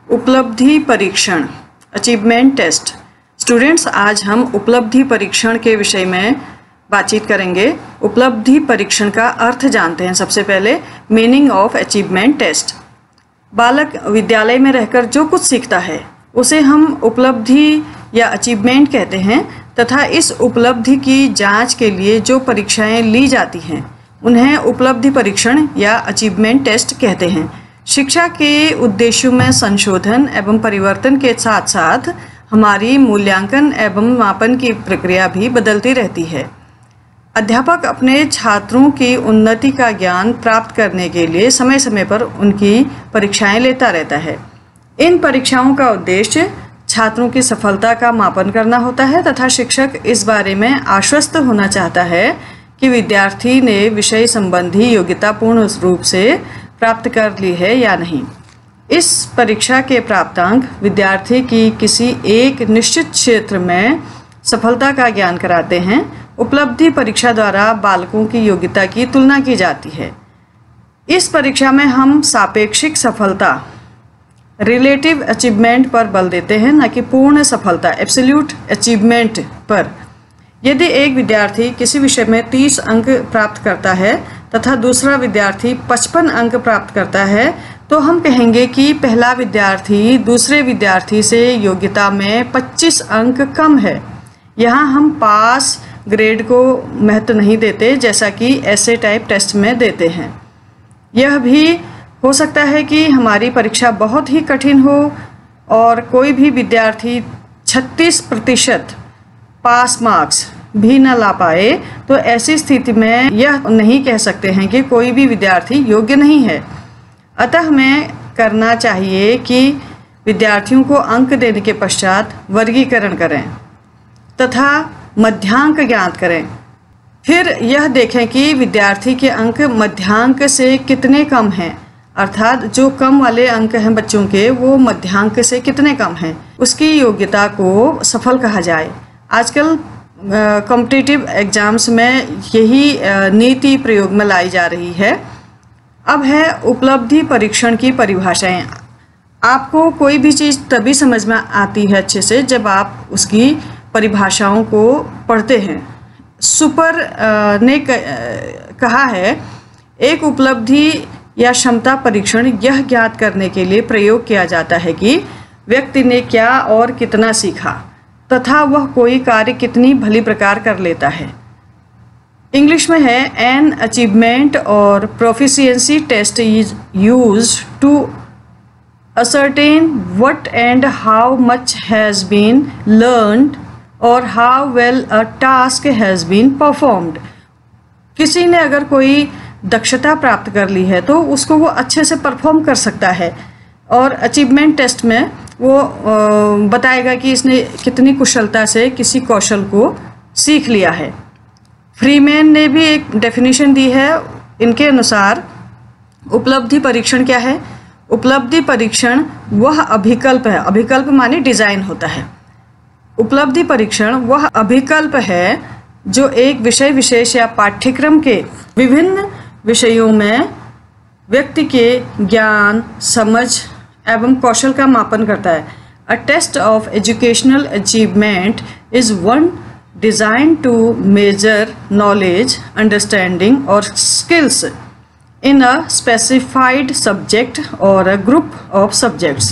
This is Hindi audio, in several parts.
उपलब्धि परीक्षण, अचीवमेंट टेस्ट। स्टूडेंट्स, आज हम उपलब्धि परीक्षण के विषय में बातचीत करेंगे। उपलब्धि परीक्षण का अर्थ जानते हैं। सबसे पहले मीनिंग ऑफ अचीवमेंट टेस्ट। बालक विद्यालय में रहकर जो कुछ सीखता है उसे हम उपलब्धि या अचीवमेंट कहते हैं तथा इस उपलब्धि की जांच के लिए जो परीक्षाएं ली जाती हैं उन्हें उपलब्धि परीक्षण या अचीवमेंट टेस्ट कहते हैं। शिक्षा के उद्देश्यों में संशोधन एवं परिवर्तन के साथ साथ हमारी मूल्यांकन एवं मापन की प्रक्रिया भी बदलती रहती है। अध्यापक अपने छात्रों की उन्नति का ज्ञान प्राप्त करने के लिए समय समय पर उनकी परीक्षाएं लेता रहता है। इन परीक्षाओं का उद्देश्य छात्रों की सफलता का मापन करना होता है तथा शिक्षक इस बारे में आश्वस्त होना चाहता है कि विद्यार्थी ने विषय संबंधी योग्यता पूर्ण रूप से प्राप्त कर ली है या नहीं। इस परीक्षा के प्राप्तांक विद्यार्थी की किसी एक निश्चित क्षेत्र में सफलता का ज्ञान कराते हैं। उपलब्धि परीक्षा द्वारा बालकों की योग्यता की तुलना की जाती है। इस परीक्षा में हम सापेक्षिक सफलता, रिलेटिव अचीवमेंट पर बल देते हैं, न कि पूर्ण सफलता, एब्सोल्यूट अचीवमेंट पर। यदि एक विद्यार्थी किसी विषय में 30 अंक प्राप्त करता है तथा दूसरा विद्यार्थी 55 अंक प्राप्त करता है तो हम कहेंगे कि पहला विद्यार्थी दूसरे विद्यार्थी से योग्यता में 25 अंक कम है। यहाँ हम पास ग्रेड को महत्व नहीं देते जैसा कि ऐसे टाइप टेस्ट में देते हैं। यह भी हो सकता है कि हमारी परीक्षा बहुत ही कठिन हो और कोई भी विद्यार्थी 36% पास मार्क्स भी न ला पाए, तो ऐसी स्थिति में यह नहीं कह सकते हैं कि कोई भी विद्यार्थी योग्य नहीं है। अतः हमें करना चाहिए कि विद्यार्थियों को अंक देने के पश्चात वर्गीकरण करें तथा मध्यांक ज्ञात करें। फिर यह देखें कि विद्यार्थी के अंक मध्यांक से कितने कम हैं, अर्थात जो कम वाले अंक हैं बच्चों के वो मध्यांक से कितने कम हैं, उसकी योग्यता को सफल कहा जाए। आजकल कॉम्पिटिटिव एग्जाम्स में यही नीति प्रयोग में लाई जा रही है। अब है उपलब्धि परीक्षण की परिभाषाएं। आपको कोई भी चीज़ तभी समझ में आती है अच्छे से जब आप उसकी परिभाषाओं को पढ़ते हैं। सुपर ने कहा है, एक उपलब्धि या क्षमता परीक्षण यह ज्ञात करने के लिए प्रयोग किया जाता है कि व्यक्ति ने क्या और कितना सीखा तथा वह कोई कार्य कितनी भली प्रकार कर लेता है। इंग्लिश में है, एन अचीवमेंट और proficiency test is used to ascertain what and how much has been learned or how well a task has been performed। किसी ने अगर कोई दक्षता प्राप्त कर ली है तो उसको वो अच्छे से परफॉर्म कर सकता है और अचीवमेंट टेस्ट में वो बताएगा कि इसने कितनी कुशलता से किसी कौशल को सीख लिया है। फ्रीमैन ने भी एक डेफिनेशन दी है। इनके अनुसार उपलब्धि परीक्षण क्या है? उपलब्धि परीक्षण वह अभिकल्प है, अभिकल्प माने डिजाइन होता है। उपलब्धि परीक्षण वह अभिकल्प है जो एक विषय विशेष या पाठ्यक्रम के विभिन्न विषयों में व्यक्ति के ज्ञान, समझ एवं कौशल का मापन करता है। A test of educational achievement is one design to measure knowledge, understanding और skills in a specified subject or a group of subjects।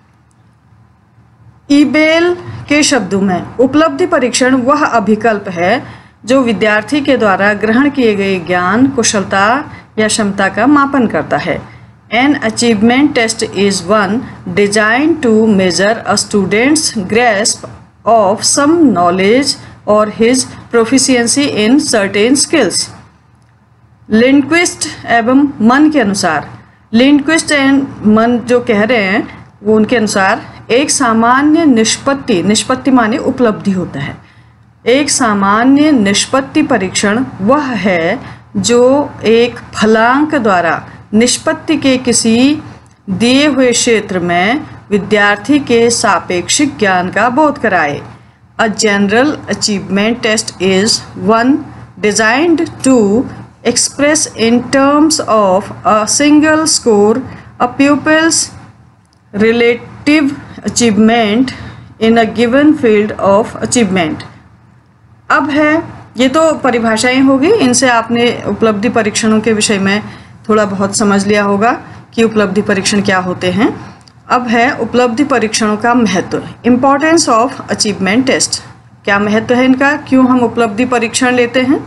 Ebel के शब्दों में उपलब्धि परीक्षण वह अभिकल्प है जो विद्यार्थी के द्वारा ग्रहण किए गए ज्ञान, कुशलता या क्षमता का मापन करता है। An achievement test is one designed to measure a student's grasp of some knowledge or his proficiency in certain skills। लिंडक्विस्ट एवं मन के अनुसार, लिंडक्विस्ट एंड मन जो कह रहे हैं वो उनके अनुसार एक सामान्य निष्पत्ति, निष्पत्ति माने उपलब्धि होता है। एक सामान्य निष्पत्ति परीक्षण वह है जो एक फलांक द्वारा निष्पत्ति के किसी दिए हुए क्षेत्र में विद्यार्थी के सापेक्षिक ज्ञान का बोध कराए। A general achievement test is one designed to express in terms of a single score a pupil's collective achievement in a given field of achievement. अब है, ये तो परिभाषाएं होगी, इनसे आपने उपलब्धि परीक्षणों के विषय में थोड़ा बहुत समझ लिया होगा कि उपलब्धि परीक्षण क्या होते हैं। अब है उपलब्धि परीक्षणों का महत्व, इम्पोर्टेंस ऑफ अचीवमेंट टेस्ट। क्या महत्व है इनका, क्यों हम उपलब्धि परीक्षण लेते हैं।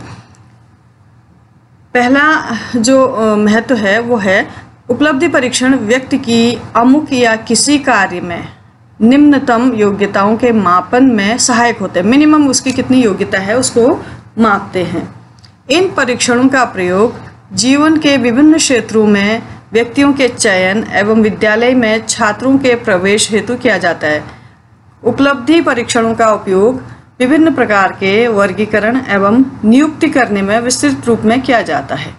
पहला जो महत्व है वो है उपलब्धि परीक्षण व्यक्ति की अमुक या किसी कार्य में निम्नतम योग्यताओं के मापन में सहायक होते हैं। मिनिमम उसकी कितनी योग्यता है उसको मापते हैं। इन परीक्षणों का प्रयोग जीवन के विभिन्न क्षेत्रों में व्यक्तियों के चयन एवं विद्यालय में छात्रों के प्रवेश हेतु किया जाता है। उपलब्धि परीक्षणों का उपयोग विभिन्न प्रकार के वर्गीकरण एवं नियुक्ति करने में विस्तृत रूप में किया जाता है।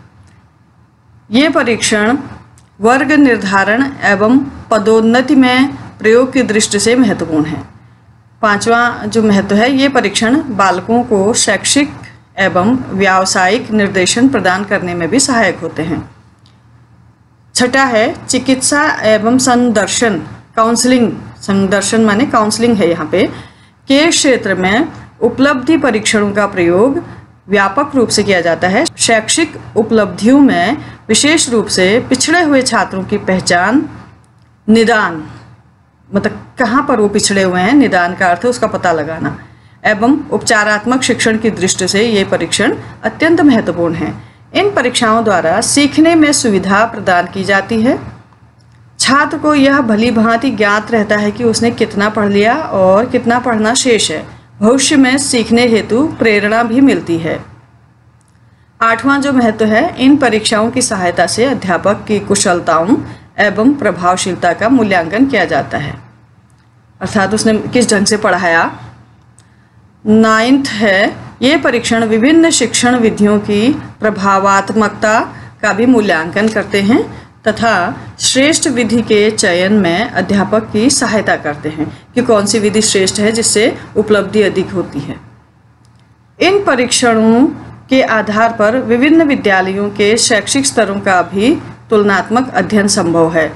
ये परीक्षण वर्ग निर्धारण एवं पदोन्नति में प्रयोग की दृष्टि से महत्वपूर्ण है। पांचवा जो महत्व है, ये परीक्षण बालकों को शैक्षिक एवं व्यावसायिक निर्देशन प्रदान करने में भी सहायक होते हैं। छठा है चिकित्सा एवं संदर्शन, काउंसलिंग, संदर्शन माने काउंसलिंग है यहाँ पे, के क्षेत्र में उपलब्धि परीक्षणों का प्रयोग व्यापक रूप से किया जाता है। शैक्षिक उपलब्धियों में विशेष रूप से पिछड़े हुए छात्रों की पहचान, निदान, मतलब कहाँ पर वो पिछड़े हुए हैं, निदान का अर्थ है उसका पता लगाना, एवं उपचारात्मक शिक्षण की दृष्टि से ये परीक्षण अत्यंत महत्वपूर्ण है। इन परीक्षाओं द्वारा सीखने में सुविधा प्रदान की जाती है। छात्र को यह भली भांति ज्ञात रहता है कि उसने कितना पढ़ लिया और कितना पढ़ना शेष है। भविष्य में सीखने हेतु प्रेरणा भी मिलती है। आठवां जो महत्व है, इन परीक्षाओं की सहायता से अध्यापक की कुशलताओं एवं प्रभावशीलता का मूल्यांकन किया जाता है, अर्थात उसने किस ढंग से पढ़ाया। नाइन्थ है, ये परीक्षण विभिन्न शिक्षण विधियों की प्रभावात्मकता का भी मूल्यांकन करते हैं तथा श्रेष्ठ विधि के चयन में अध्यापक की सहायता करते हैं कि कौन सी विधि श्रेष्ठ है जिससे उपलब्धि अधिक होती है। इन परीक्षणों के आधार पर विभिन्न विद्यालयों के शैक्षिक स्तरों का भी तुलनात्मक अध्ययन संभव है।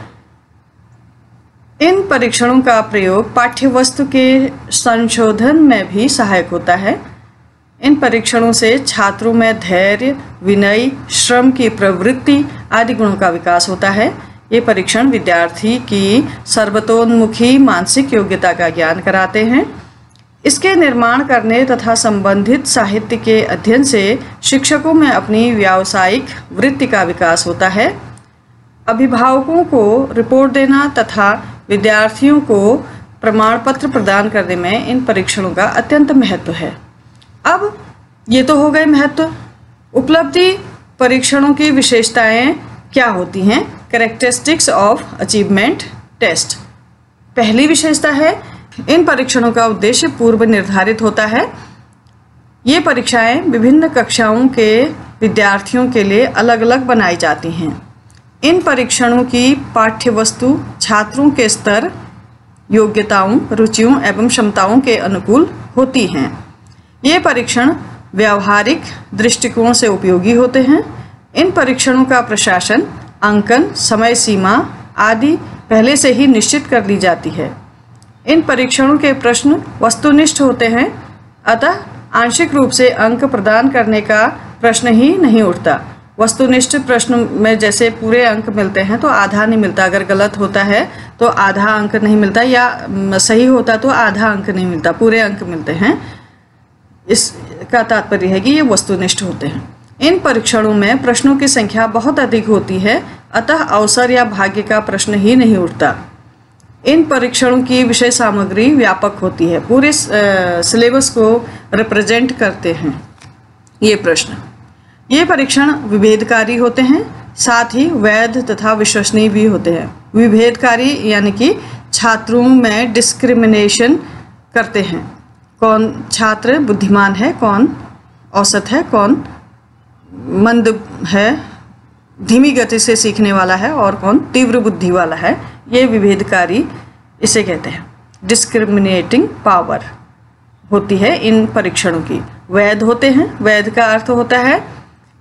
इन परीक्षणों का प्रयोग पाठ्यवस्तु के संशोधन में भी सहायक होता है। इन परीक्षणों से छात्रों में धैर्य, विनय, श्रम की प्रवृत्ति आदि गुणों का विकास होता है। ये परीक्षण विद्यार्थी की सर्वतोन्मुखी मानसिक योग्यता का ज्ञान कराते हैं। इसके निर्माण करने तथा संबंधित साहित्य के अध्ययन से शिक्षकों में अपनी व्यावसायिक वृत्ति का विकास होता है। अभिभावकों को रिपोर्ट देना तथा विद्यार्थियों को प्रमाण पत्र प्रदान करने में इन परीक्षणों का अत्यंत महत्व है। अब ये तो हो गए महत्व। उपलब्धि परीक्षणों की विशेषताएं क्या होती हैं? Characteristics of achievement test. पहली विशेषता है, इन परीक्षणों का उद्देश्य पूर्व निर्धारित होता है। ये परीक्षाएं विभिन्न कक्षाओं के विद्यार्थियों के लिए अलग अलग बनाई जाती हैं। इन परीक्षणों की पाठ्यवस्तु छात्रों के स्तर, योग्यताओं, रुचियों एवं क्षमताओं के अनुकूल होती हैं। ये परीक्षण व्यावहारिक दृष्टिकोण से उपयोगी होते हैं। इन परीक्षणों का प्रशासन, अंकन, समय सीमा आदि पहले से ही निश्चित कर ली जाती है। इन परीक्षणों के प्रश्न वस्तुनिष्ठ होते हैं, अतः आंशिक रूप से अंक प्रदान करने का प्रश्न ही नहीं उठता। वस्तुनिष्ठ प्रश्न में जैसे पूरे अंक मिलते हैं तो आधा नहीं मिलता, अगर गलत होता है तो आधा अंक नहीं मिलता, या सही होता तो आधा अंक नहीं मिलता, पूरे अंक मिलते हैं। इसका तात्पर्य है कि ये वस्तुनिष्ठ होते हैं। इन परीक्षणों में प्रश्नों की संख्या बहुत अधिक होती है, अतः अवसर या भाग्य का प्रश्न ही नहीं उठता। इन परीक्षणों की विषय सामग्री व्यापक होती है, पूरे सिलेबस को रिप्रेजेंट करते हैं ये प्रश्न। ये परीक्षण विभेदकारी होते हैं, साथ ही वैध तथा विश्वसनीय भी होते हैं। विभेदकारी यानी कि छात्रों में डिस्क्रिमिनेशन करते हैं, कौन छात्र बुद्धिमान है, कौन औसत है, कौन मंद है, धीमी गति से सीखने वाला है और कौन तीव्र बुद्धि वाला है। ये विभेदकारी इसे कहते हैं। डिस्क्रिमिनेटिंग पावर होती है इन परीक्षणों की। वैध होते हैं, वैध का अर्थ होता है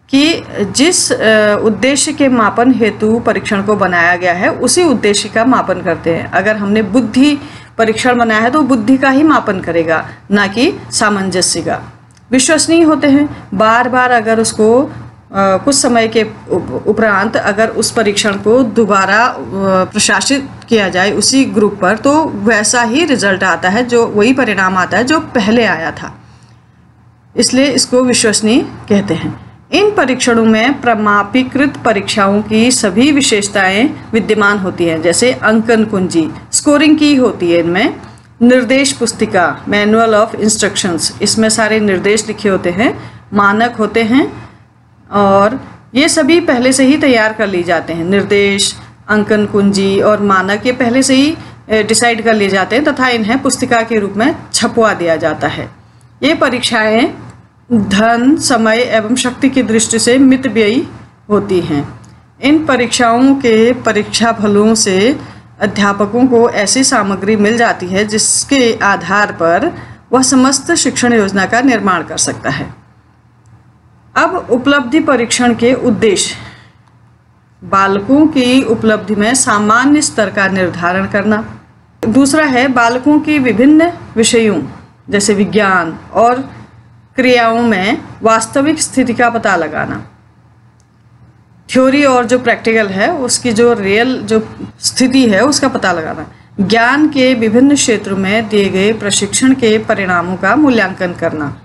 कि जिस उद्देश्य के मापन हेतु परीक्षण को बनाया गया है उसी उद्देश्य का मापन करते हैं। अगर हमने बुद्धि परीक्षण बनाया है तो बुद्धि का ही मापन करेगा, ना कि सामंजस्य का। विश्वसनीय होते हैं, बार बार अगर उसको कुछ समय के उपरांत अगर उस परीक्षण को दोबारा प्रशासित किया जाए उसी ग्रुप पर, तो वैसा ही रिजल्ट आता है, जो वही परिणाम आता है जो पहले आया था, इसलिए इसको विश्वसनीय कहते हैं। इन परीक्षणों में प्रमाणीकृत परीक्षाओं की सभी विशेषताएं विद्यमान होती हैं, जैसे अंकन कुंजी, स्कोरिंग की होती है इनमें, निर्देश पुस्तिका, मैनुअल ऑफ इंस्ट्रक्शंस, इसमें सारे निर्देश लिखे होते हैं, मानक होते हैं और ये सभी पहले से ही तैयार कर लिए जाते हैं। निर्देश, अंकन कुंजी और मानक ये पहले से ही डिसाइड कर लिए जाते हैं तथा इन्हें पुस्तिका के रूप में छपवा दिया जाता है। ये परीक्षाएं धन, समय एवं शक्ति की दृष्टि से मितव्ययी होती हैं। इन परीक्षाओं के परीक्षा फलों से अध्यापकों को ऐसी सामग्री मिल जाती है जिसके आधार पर वह समस्त शिक्षण योजना का निर्माण कर सकता है। अब उपलब्धि परीक्षण के उद्देश्य: बालकों की उपलब्धि में सामान्य स्तर का निर्धारण करना। दूसरा है बालकों की विभिन्न विषयों जैसे विज्ञान और क्रियाओं में वास्तविक स्थिति का पता लगाना। थ्योरी और जो प्रैक्टिकल है उसकी जो रियल जो स्थिति है उसका पता लगाना। ज्ञान के विभिन्न क्षेत्रों में दिए गए प्रशिक्षण के परिणामों का मूल्यांकन करना।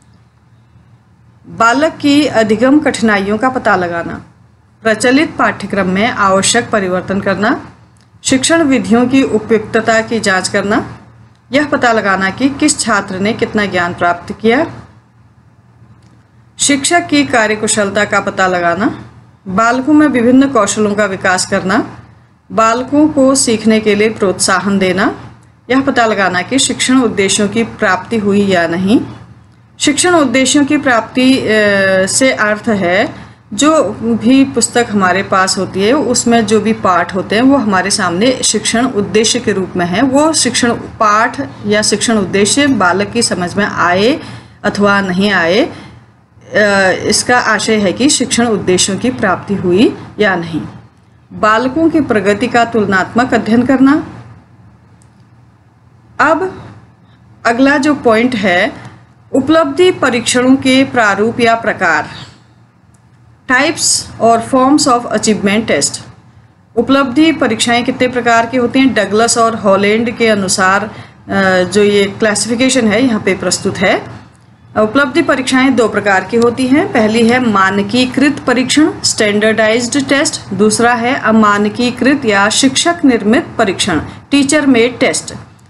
बालक की अधिगम कठिनाइयों का पता लगाना। प्रचलित पाठ्यक्रम में आवश्यक परिवर्तन करना। शिक्षण विधियों की उपयुक्तता की जांच करना। यह पता लगाना कि किस छात्र ने कितना ज्ञान प्राप्त किया। शिक्षक की कार्यकुशलता का पता लगाना। बालकों में विभिन्न कौशलों का विकास करना। बालकों को सीखने के लिए प्रोत्साहन देना। यह पता लगाना कि शिक्षण उद्देश्यों की प्राप्ति हुई या नहीं। शिक्षण उद्देश्यों की प्राप्ति से अर्थ है जो भी पुस्तक हमारे पास होती है उसमें जो भी पाठ होते हैं वो हमारे सामने शिक्षण उद्देश्य के रूप में है। वो शिक्षण पाठ या शिक्षण उद्देश्य बालक की समझ में आए अथवा नहीं आए, इसका आशय है कि शिक्षण उद्देश्यों की प्राप्ति हुई या नहीं। बालकों की प्रगति का तुलनात्मक अध्ययन करना। अब अगला जो पॉइंट है, उपलब्धि परीक्षणों के प्रारूप या प्रकार, टाइप्स और फॉर्म्स ऑफ अचीवमेंट टेस्ट। उपलब्धि परीक्षाएं कितने प्रकार की होती हैं? डगलस और हॉलैंड के अनुसार जो ये क्लासिफिकेशन है यहाँ पे प्रस्तुत है। उपलब्धि परीक्षाएं दो प्रकार की होती हैं। पहली है मानकीकृत परीक्षण, स्टैंडर्डाइज्ड टेस्ट। दूसरा है अमानकीकृत या शिक्षक निर्मित परीक्षण, टीचर मेड टेस्ट।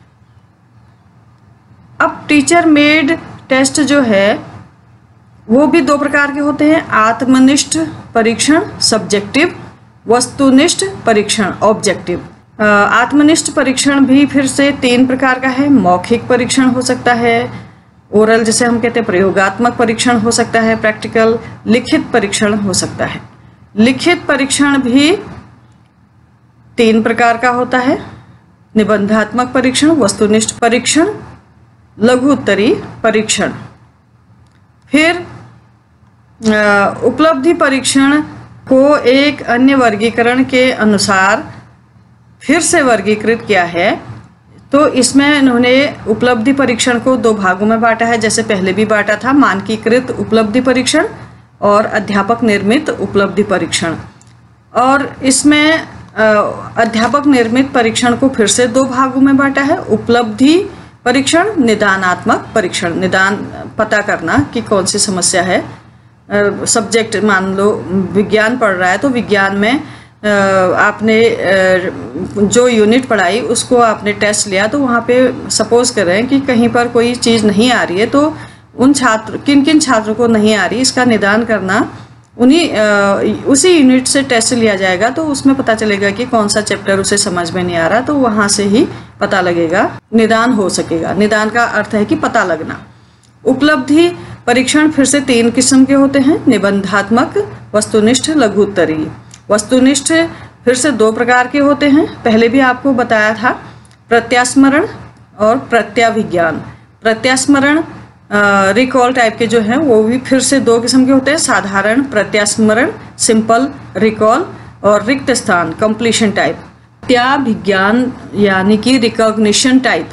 अब टीचर मेड टेस्ट जो है वो भी दो प्रकार के होते हैं। आत्मनिष्ठ परीक्षण सब्जेक्टिव, वस्तुनिष्ठ परीक्षण ऑब्जेक्टिव। आत्मनिष्ठ परीक्षण भी फिर से तीन प्रकार का है। मौखिक परीक्षण हो सकता है, ओरल जिसे हम कहते हैं प्रयोगात्मक परीक्षण हो सकता है, प्रैक्टिकल। लिखित परीक्षण हो सकता है। लिखित परीक्षण भी तीन प्रकार का होता है। निबंधात्मक परीक्षण, वस्तुनिष्ठ परीक्षण, लघु उत्तरीय परीक्षण। फिर उपलब्धि परीक्षण को एक अन्य वर्गीकरण के अनुसार फिर से वर्गीकृत किया है। तो इसमें इन्होंने उपलब्धि परीक्षण को दो भागों में बांटा है, जैसे पहले भी बांटा था, मानकीकृत उपलब्धि परीक्षण और अध्यापक निर्मित उपलब्धि परीक्षण। और इसमें अध्यापक निर्मित परीक्षण को फिर से दो भागों में बांटा है। उपलब्धि परीक्षण, निदानात्मक परीक्षण, निदान पता करना कि कौन सी समस्या है। सब्जेक्ट मान लो विज्ञान पढ़ रहा है तो विज्ञान में आपने जो यूनिट पढ़ाई उसको आपने टेस्ट लिया, तो वहाँ पे सपोज कर रहे हैं कि कहीं पर कोई चीज़ नहीं आ रही है, तो उन छात्र किन किन छात्रों को नहीं आ रही इसका निदान करना उसी यूनिट से टेस्ट लिया जाएगा। तो उसमें पता चलेगा कि कौन सा चैप्टर उसे समझ में नहीं आ रहा, तो वहाँ से ही पता लगेगा, निदान हो सकेगा। निदान का अर्थ है कि पता लगना। उपलब्धि परीक्षण फिर से तीन किस्म के होते हैं, निबंधात्मक, वस्तुनिष्ठ, लघु उत्तरीय। वस्तुनिष्ठ फिर से दो प्रकार के होते हैं, पहले भी आपको बताया था, प्रत्यास्मरण और प्रत्याभिज्ञान। प्रत्यास्मरण रिकॉल टाइप के जो हैं वो भी फिर से दो किस्म के होते हैं, साधारण प्रत्यास्मरण सिंपल रिकॉल और रिक्त स्थान कंप्लीशन टाइप, प्रत्याभिज्ञान यानी कि रिकॉग्निशन टाइप।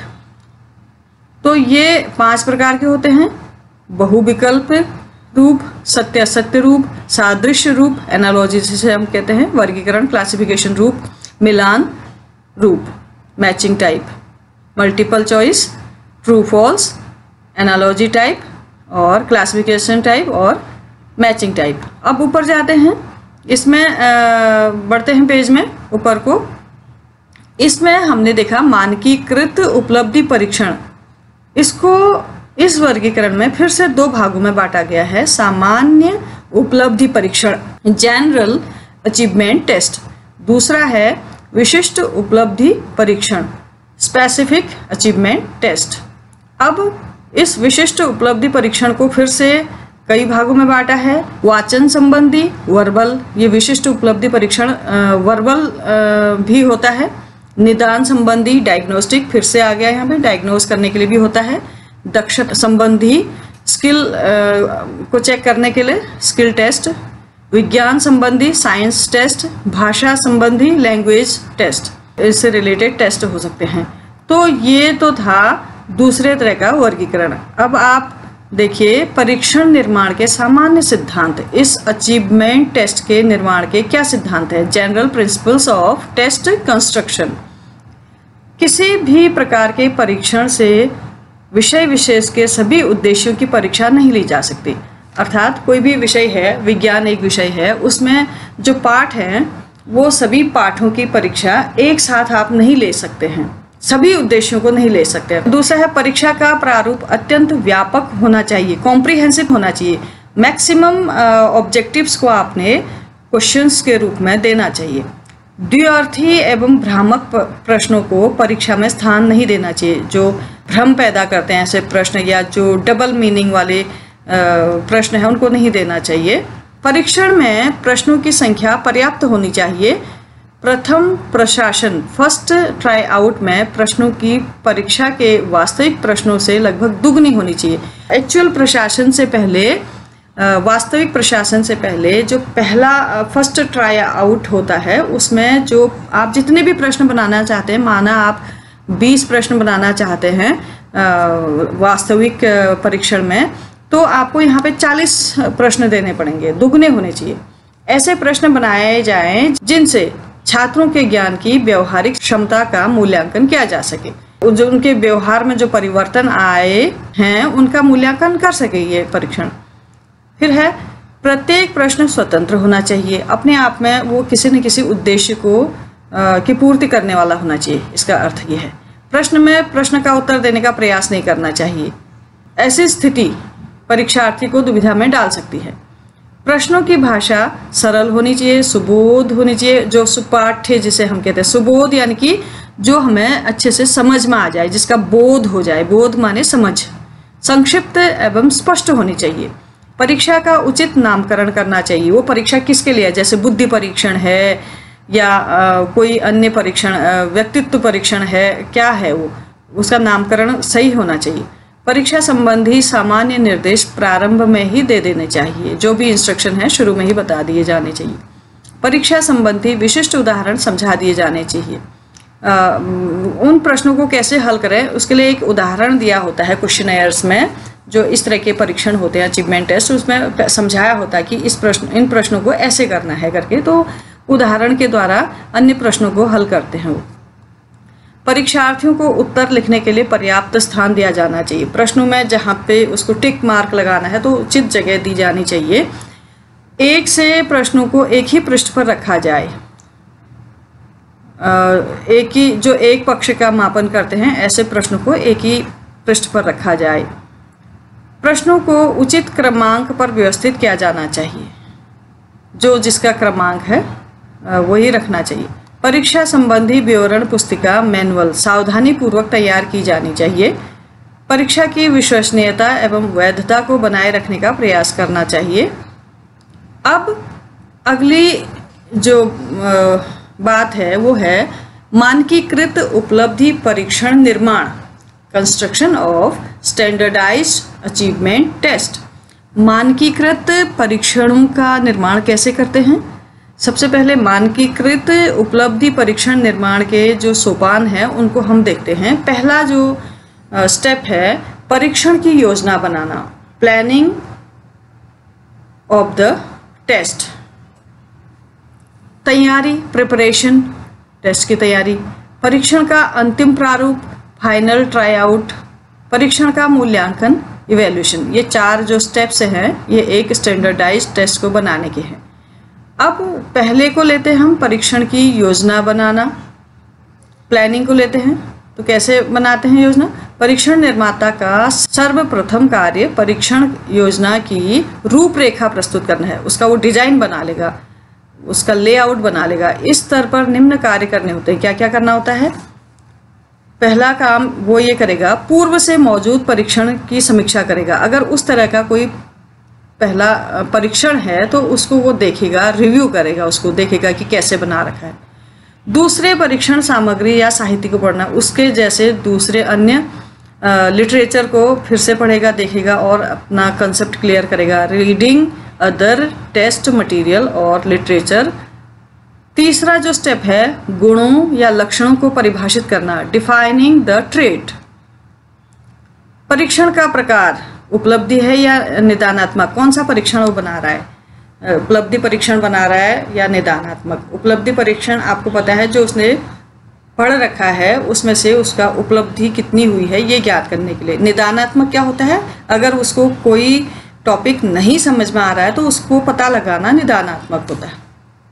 तो ये 5 प्रकार के होते हैं, बहुविकल्प रूप, सत्य असत्य रूप, सादृश्य रूप एनालॉजी जिसे हम कहते हैं, वर्गीकरण क्लासिफिकेशन रूप, मिलान रूप matching type, multiple choice true false analogy type और क्लासिफिकेशन टाइप और मैचिंग टाइप। अब ऊपर जाते हैं, इसमें बढ़ते हैं पेज में ऊपर को। इसमें हमने देखा मानकीकृत उपलब्धि परीक्षण, इसको इस वर्गीकरण में फिर से 2 भागों में बांटा गया है। सामान्य उपलब्धि परीक्षण जनरल अचीवमेंट टेस्ट, दूसरा है विशिष्ट उपलब्धि परीक्षण स्पेसिफिक अचीवमेंट टेस्ट। अब इस विशिष्ट उपलब्धि परीक्षण को फिर से कई भागों में बांटा है। वाचन संबंधी वर्बल, ये विशिष्ट उपलब्धि परीक्षण वर्बल भी होता है। निदान संबंधी डायग्नोस्टिक, फिर से आ गया यहाँ पे, डायग्नोस करने के लिए भी होता है। दक्षता संबंधी स्किल को चेक करने के लिए स्किल टेस्ट, विज्ञान संबंधी साइंस टेस्ट, भाषा संबंधी लैंग्वेज टेस्ट, इससे रिलेटेड टेस्ट हो सकते हैं। तो ये तो था दूसरे तरह का वर्गीकरण। अब आप देखिए परीक्षण निर्माण के सामान्य सिद्धांत, इस अचीवमेंट टेस्ट के निर्माण के क्या सिद्धांत है। General principles of test construction, किसी भी प्रकार के परीक्षण से विषय विशेष के सभी उद्देश्यों की परीक्षा नहीं ली जा सकती। अर्थात कोई भी विषय है, विज्ञान एक विषय है, उसमें जो पाठ हैं वो सभी पाठों की परीक्षा एक साथ आप नहीं ले सकते हैं, सभी उद्देश्यों को नहीं ले सकते। दूसरा है परीक्षा का प्रारूप अत्यंत व्यापक होना चाहिए, कॉम्प्रिहेंसिव होना चाहिए। मैक्सिमम ऑब्जेक्टिव्स को आपने क्वेश्चंस के रूप में देना चाहिए। द्व्यर्थी एवं भ्रामक प्रश्नों को परीक्षा में स्थान नहीं देना चाहिए, जो भ्रम पैदा करते हैं ऐसे प्रश्न या जो डबल मीनिंग वाले प्रश्न हैं उनको नहीं देना चाहिए। परीक्षण में प्रश्नों की संख्या पर्याप्त होनी चाहिए। प्रथम प्रशासन फर्स्ट ट्राई आउट में प्रश्नों की परीक्षा के वास्तविक प्रश्नों से लगभग दुगनी होनी चाहिए। एक्चुअल प्रशासन से पहले, वास्तविक प्रशासन से पहले जो पहला फर्स्ट ट्राई आउट होता है उसमें जो आप जितने भी प्रश्न बनाना चाहते हैं, माना आप 20 प्रश्न बनाना चाहते हैं वास्तविक परीक्षण में, तो आपको यहाँ पे 40 प्रश्न देने पड़ेंगे, दुगने होने चाहिए। ऐसे प्रश्न बनाए जाएं जिनसे छात्रों के ज्ञान की व्यवहारिक क्षमता का मूल्यांकन किया जा सके, जो उनके व्यवहार में जो परिवर्तन आए हैं उनका मूल्यांकन कर सके ये परीक्षण। फिर है प्रत्येक प्रश्न स्वतंत्र होना चाहिए, अपने आप में वो किसी न किसी उद्देश्य को की पूर्ति करने वाला होना चाहिए। इसका अर्थ ये है प्रश्न में प्रश्न का उत्तर देने का प्रयास नहीं करना चाहिए। ऐसी स्थिति परीक्षार्थी को दुविधा में डाल सकती है। प्रश्नों की भाषा सरल होनी चाहिए, सुबोध होनी चाहिए, जो सुपाठ्य जिसे हम कहते हैं, सुबोध यानी कि जो हमें अच्छे से समझ में आ जाए, जिसका बोध हो जाए, बोध माने समझ। संक्षिप्त एवं स्पष्ट होनी चाहिए। परीक्षा का उचित नामकरण करना चाहिए। वो परीक्षा किसके लिए है, जैसे बुद्धि परीक्षण है या कोई अन्य परीक्षण, व्यक्तित्व परीक्षण है, क्या है वो, उसका नामकरण सही होना चाहिए। परीक्षा संबंधी सामान्य निर्देश प्रारंभ में ही दे देने चाहिए, जो भी इंस्ट्रक्शन है शुरू में ही बता दिए जाने चाहिए। परीक्षा संबंधी विशिष्ट उदाहरण समझा दिए जाने चाहिए। उन प्रश्नों को कैसे हल करें उसके लिए एक उदाहरण दिया होता है क्वेश्चनेयर्स में, जो इस तरह के परीक्षण होते हैं अचीवमेंट टेस्ट, उसमें समझाया होता है कि इन प्रश्नों को ऐसे करना है करके, तो उदाहरण के द्वारा अन्य प्रश्नों को हल करते हैं वो। परीक्षार्थियों को उत्तर लिखने के लिए पर्याप्त स्थान दिया जाना चाहिए। प्रश्नों में जहाँ पे उसको टिक मार्क लगाना है तो उचित जगह दी जानी चाहिए। एक से प्रश्नों को एक ही पृष्ठ पर रखा जाए। जो एक पक्ष का मापन करते हैं ऐसे प्रश्नों को एक ही पृष्ठ पर रखा जाए। प्रश्नों को उचित क्रमांक पर व्यवस्थित किया जाना चाहिए, जो जिसका क्रमांक है वही रखना चाहिए। परीक्षा संबंधी विवरण पुस्तिका मैनुअल सावधानी पूर्वक तैयार की जानी चाहिए। परीक्षा की विश्वसनीयता एवं वैधता को बनाए रखने का प्रयास करना चाहिए। अब अगली जो बात है वो है मानकीकृत उपलब्धि परीक्षण निर्माण, construction of standardized achievement test. मानकीकृत परीक्षणों का निर्माण कैसे करते हैं? सबसे पहले मानकीकृत उपलब्धि परीक्षण निर्माण के जो सोपान हैं उनको हम देखते हैं। पहला जो स्टेप है परीक्षण की योजना बनाना, प्लानिंग ऑफ द टेस्ट। तैयारी, प्रिपरेशन, टेस्ट की तैयारी। परीक्षण का अंतिम प्रारूप, फाइनल ट्राई आउट। परीक्षण का मूल्यांकन, इवैल्यूएशन। ये 4 जो स्टेप्स हैं ये एक स्टैंडर्डाइज्ड टेस्ट को बनाने के हैं। अब पहले को लेते हैं हम परीक्षण की योजना बनाना, प्लानिंग को लेते हैं। तो कैसे बनाते हैं योजना? परीक्षण निर्माता का सर्वप्रथम कार्य परीक्षण योजना की रूपरेखा प्रस्तुत करना है। उसका वो डिजाइन बना लेगा, उसका लेआउट बना लेगा। इस स्तर पर निम्न कार्य करने होते हैं। क्या क्या करना होता है? पहला काम वो ये करेगा, पूर्व से मौजूद परीक्षण की समीक्षा करेगा। अगर उस तरह का कोई पहला परीक्षण है तो उसको वो देखेगा, रिव्यू करेगा, उसको देखेगा कि कैसे बना रखा है। दूसरे परीक्षण सामग्री या साहित्य को पढ़ना, उसके जैसे दूसरे अन्य लिटरेचर को फिर से पढ़ेगा, देखेगा और अपना कंसेप्ट क्लियर करेगा। रीडिंग अदर टेस्ट मटेरियल और लिटरेचर। तीसरा जो स्टेप है गुणों या लक्षणों को परिभाषित करना, डिफाइनिंग द ट्रेट। परीक्षण का प्रकार, उपलब्धि है या निदानात्मक, कौन सा परीक्षण वो बना रहा है? उपलब्धि परीक्षण बना रहा है या निदानात्मक। उपलब्धि परीक्षण आपको पता है जो उसने पढ़ रखा है उसमें से उसका उपलब्धि कितनी हुई है ये ज्ञात करने के लिए। निदानात्मक क्या होता है? अगर उसको कोई टॉपिक नहीं समझ में आ रहा है तो उसको पता लगाना निदानात्मक होता है।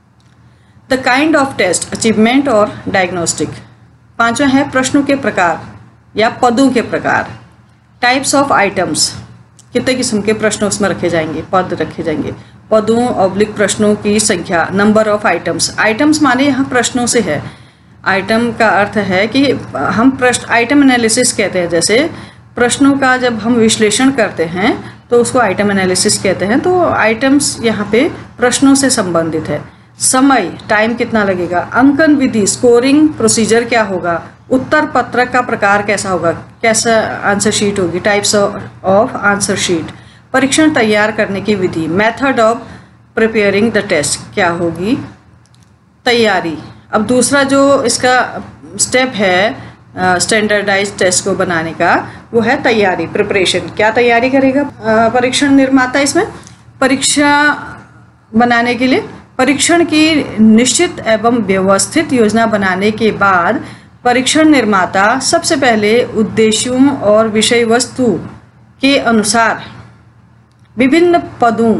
The kind of test, achievement और डायग्नोस्टिक। पांचवा है प्रश्नों के प्रकार या पदों के प्रकार, टाइप्स ऑफ आइटम्स। कितने किस्म के प्रश्न उसमें रखे जाएंगे, पद रखे जाएंगे। पदों ऑब्लिक प्रश्नों की संख्या, नंबर ऑफ आइटम्स। आइटम्स माने यहाँ प्रश्नों से है। आइटम का अर्थ है कि हम प्रश्न, आइटम एनालिसिस कहते हैं। जैसे प्रश्नों का जब हम विश्लेषण करते हैं तो उसको आइटम एनालिसिस कहते हैं। तो आइटम्स यहाँ पे प्रश्नों से संबंधित है। समय, टाइम कितना लगेगा। अंकन विधि, स्कोरिंग प्रोसीजर क्या होगा। उत्तर पत्रक का प्रकार कैसा होगा, कैसा आंसर शीट होगी, टाइप्स ऑफ आंसर शीट। परीक्षण तैयार करने की विधि, method of preparing the test क्या होगी, तैयारी। अब दूसरा जो इसका स्टेप है स्टैंडर्डाइज्ड टेस्ट को बनाने का वो है तैयारी, प्रिपरेशन। क्या तैयारी करेगा परीक्षण निर्माता इसमें? परीक्षा बनाने के लिए परीक्षण की निश्चित एवं व्यवस्थित योजना बनाने के बाद परीक्षण निर्माता सबसे पहले उद्देश्यों और विषय वस्तु के अनुसार विभिन्न पदों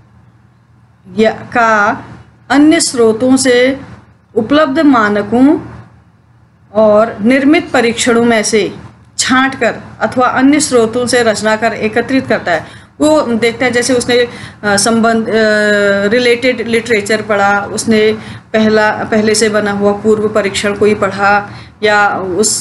का अन्य स्रोतों से उपलब्ध मानकों और निर्मित परीक्षणों में से छांटकर अथवा अन्य स्रोतों से रचना कर एकत्रित करता है। वो देखता है, जैसे उसने रिलेटेड लिटरेचर पढ़ा, उसने पहले से बना हुआ पूर्व परीक्षण कोई पढ़ा, या उस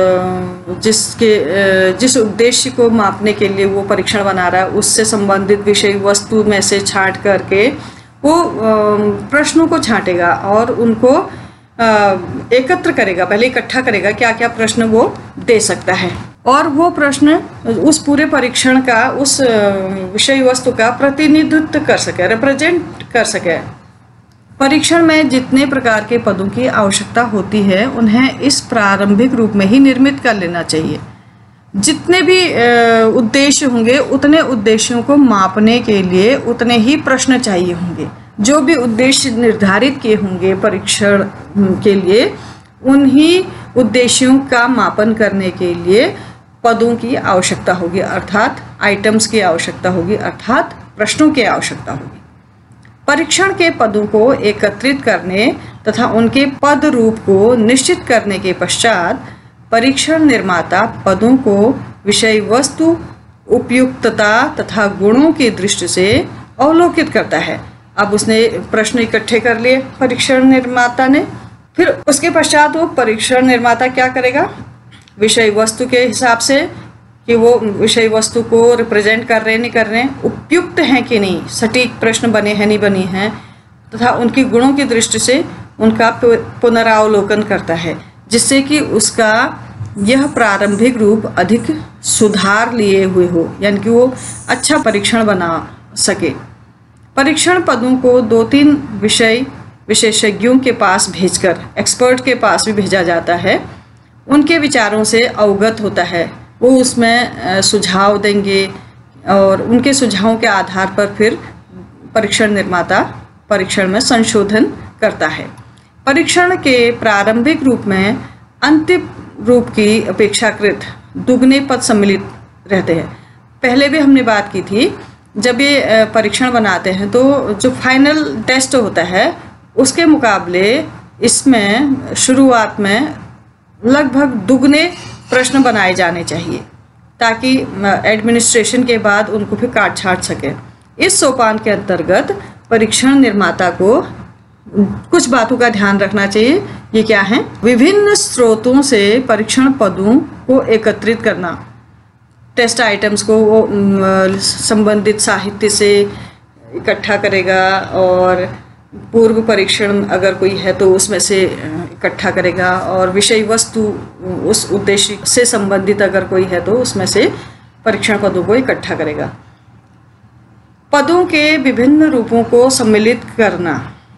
जिस उद्देश्य को मापने के लिए वो परीक्षण बना रहा है उससे संबंधित विषय वस्तु में से छांट करके वो प्रश्नों को छांटेगा और उनको एकत्र करेगा, पहले इकट्ठा करेगा क्या क्या प्रश्न वो दे सकता है, और वो प्रश्न उस पूरे परीक्षण का, उस विषय वस्तु का प्रतिनिधित्व कर सके, रिप्रेजेंट कर सके। परीक्षण में जितने प्रकार के पदों की आवश्यकता होती है उन्हें इस प्रारंभिक रूप में ही निर्मित कर लेना चाहिए। जितने भी उद्देश्य होंगे उतने उद्देश्यों को मापने के लिए उतने ही प्रश्न चाहिए होंगे। जो भी उद्देश्य निर्धारित किए होंगे परीक्षण के लिए उन्हीं उद्देश्यों का मापन करने के लिए पदों की आवश्यकता होगी, अर्थात आइटम्स की आवश्यकता होगी, अर्थात प्रश्नों की आवश्यकता होगी। परीक्षण के पदों को एकत्रित करने तथा उनके पद रूप को निश्चित करने के पश्चात परीक्षण निर्माता पदों को विषय वस्तु, उपयुक्तता तथा गुणों की दृष्टि से अवलोकित करता है। अब उसने प्रश्न इकट्ठे कर लिए परीक्षण निर्माता ने, फिर उसके पश्चात वो परीक्षण निर्माता क्या करेगा, विषय वस्तु के हिसाब से कि वो विषय वस्तु को रिप्रेजेंट कर रहे नहीं कर रहे, उपयुक्त हैं कि नहीं, सटीक प्रश्न बने हैं नहीं बनी हैं, तथा उनकी गुणों की दृष्टि से उनका पुनरावलोकन करता है, जिससे कि उसका यह प्रारंभिक रूप अधिक सुधार लिए हुए हो, यानी कि वो अच्छा परीक्षण बना सके। परीक्षण पदों को 2-3 विषय विशेषज्ञों के पास भेजकर, एक्सपर्ट के पास भी भेजा जाता है, उनके विचारों से अवगत होता है। वो उसमें सुझाव देंगे और उनके सुझावों के आधार पर फिर परीक्षण निर्माता परीक्षण में संशोधन करता है। परीक्षण के प्रारंभिक रूप में अंतिम रूप की अपेक्षाकृत दुगने पद सम्मिलित रहते हैं। पहले भी हमने बात की थी, जब ये परीक्षण बनाते हैं तो जो फाइनल टेस्ट होता है उसके मुकाबले इसमें शुरुआत में लगभग दुगने प्रश्न बनाए जाने चाहिए, ताकि एडमिनिस्ट्रेशन के बाद उनको फिर काट छाट सके। इस सोपान के अंतर्गत परीक्षण निर्माता को कुछ बातों का ध्यान रखना चाहिए। ये क्या है? विभिन्न स्रोतों से परीक्षण पदों को एकत्रित करना, टेस्ट आइटम्स को वो संबंधित साहित्य से इकट्ठा करेगा और पूर्व परीक्षण अगर कोई है तो उसमें से इकट्ठा करेगा, और विषय वस्तु उस उद्देश्य से संबंधित अगर कोई है तो उसमें से परीक्षण पदों को इकट्ठा करेगा। पदों के विभिन्न रूपों को सम्मिलित करना,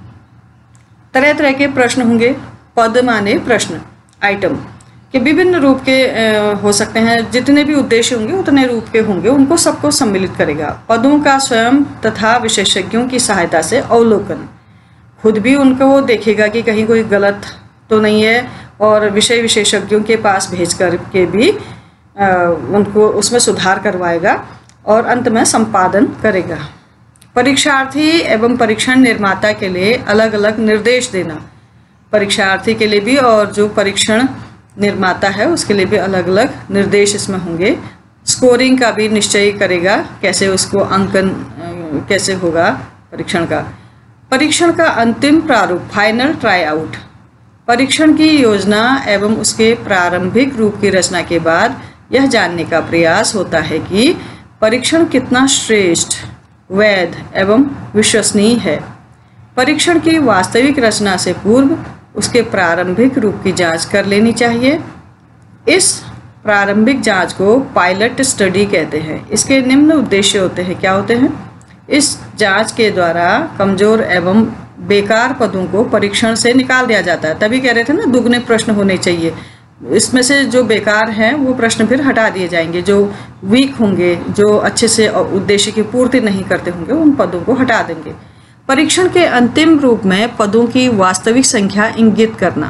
तरह तरह के प्रश्न होंगे। पद माने प्रश्न, आइटम के विभिन्न रूप के हो सकते हैं, जितने भी उद्देश्य होंगे उतने रूप के होंगे, उनको सबको सम्मिलित करेगा। पदों का स्वयं तथा विशेषज्ञों की सहायता से अवलोकन, खुद भी उनको देखेगा कि कहीं कोई गलत तो नहीं है, और विषय विशेषज्ञों के पास भेज कर के भी उनको उसमें सुधार करवाएगा और अंत में संपादन करेगा। परीक्षार्थी एवं परीक्षण निर्माता के लिए अलग अलग निर्देश देना, परीक्षार्थी के लिए भी और जो परीक्षण निर्माता है उसके लिए भी अलग अलग निर्देश इसमें होंगे। स्कोरिंग का भी निश्चय करेगा, कैसे उसको अंकन कैसे होगा परीक्षण का। परीक्षण का अंतिम प्रारूप, फाइनल ट्राई आउट, परीक्षण की योजना एवं उसके प्रारंभिक रूप की रचना के बाद यह जानने का प्रयास होता है कि परीक्षण कितना श्रेष्ठ, वैध एवं विश्वसनीय है। परीक्षण की वास्तविक रचना से पूर्व उसके प्रारंभिक रूप की जांच कर लेनी चाहिए। इस प्रारंभिक जांच को पायलट स्टडी कहते हैं। इसके निम्न उद्देश्य होते हैं। क्या होते हैं? इस जांच के द्वारा कमजोर एवं बेकार पदों को परीक्षण से निकाल दिया जाता है। तभी कह रहे थे ना, दुगने प्रश्न होने चाहिए। इसमें से जो बेकार हैं वो प्रश्न फिर हटा दिए जाएंगे, जो वीक होंगे, जो अच्छे से उद्देश्य की पूर्ति नहीं करते होंगे, उन पदों को हटा देंगे। परीक्षण के अंतिम रूप में पदों की वास्तविक संख्या इंगित करना,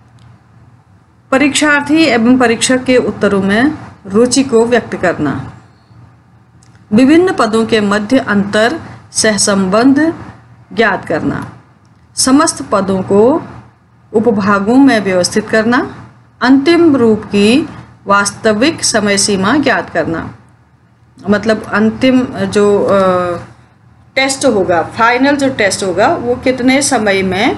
परीक्षार्थी एवं परीक्षक के उत्तरों में रुचि को व्यक्त करना, विभिन्न पदों के मध्य अंतर सहसंबंध ज्ञात करना, समस्त पदों को उपभागों में व्यवस्थित करना, अंतिम रूप की वास्तविक समय सीमा ज्ञात करना। मतलब अंतिम जो टेस्ट होगा, फाइनल जो टेस्ट होगा, वो कितने समय में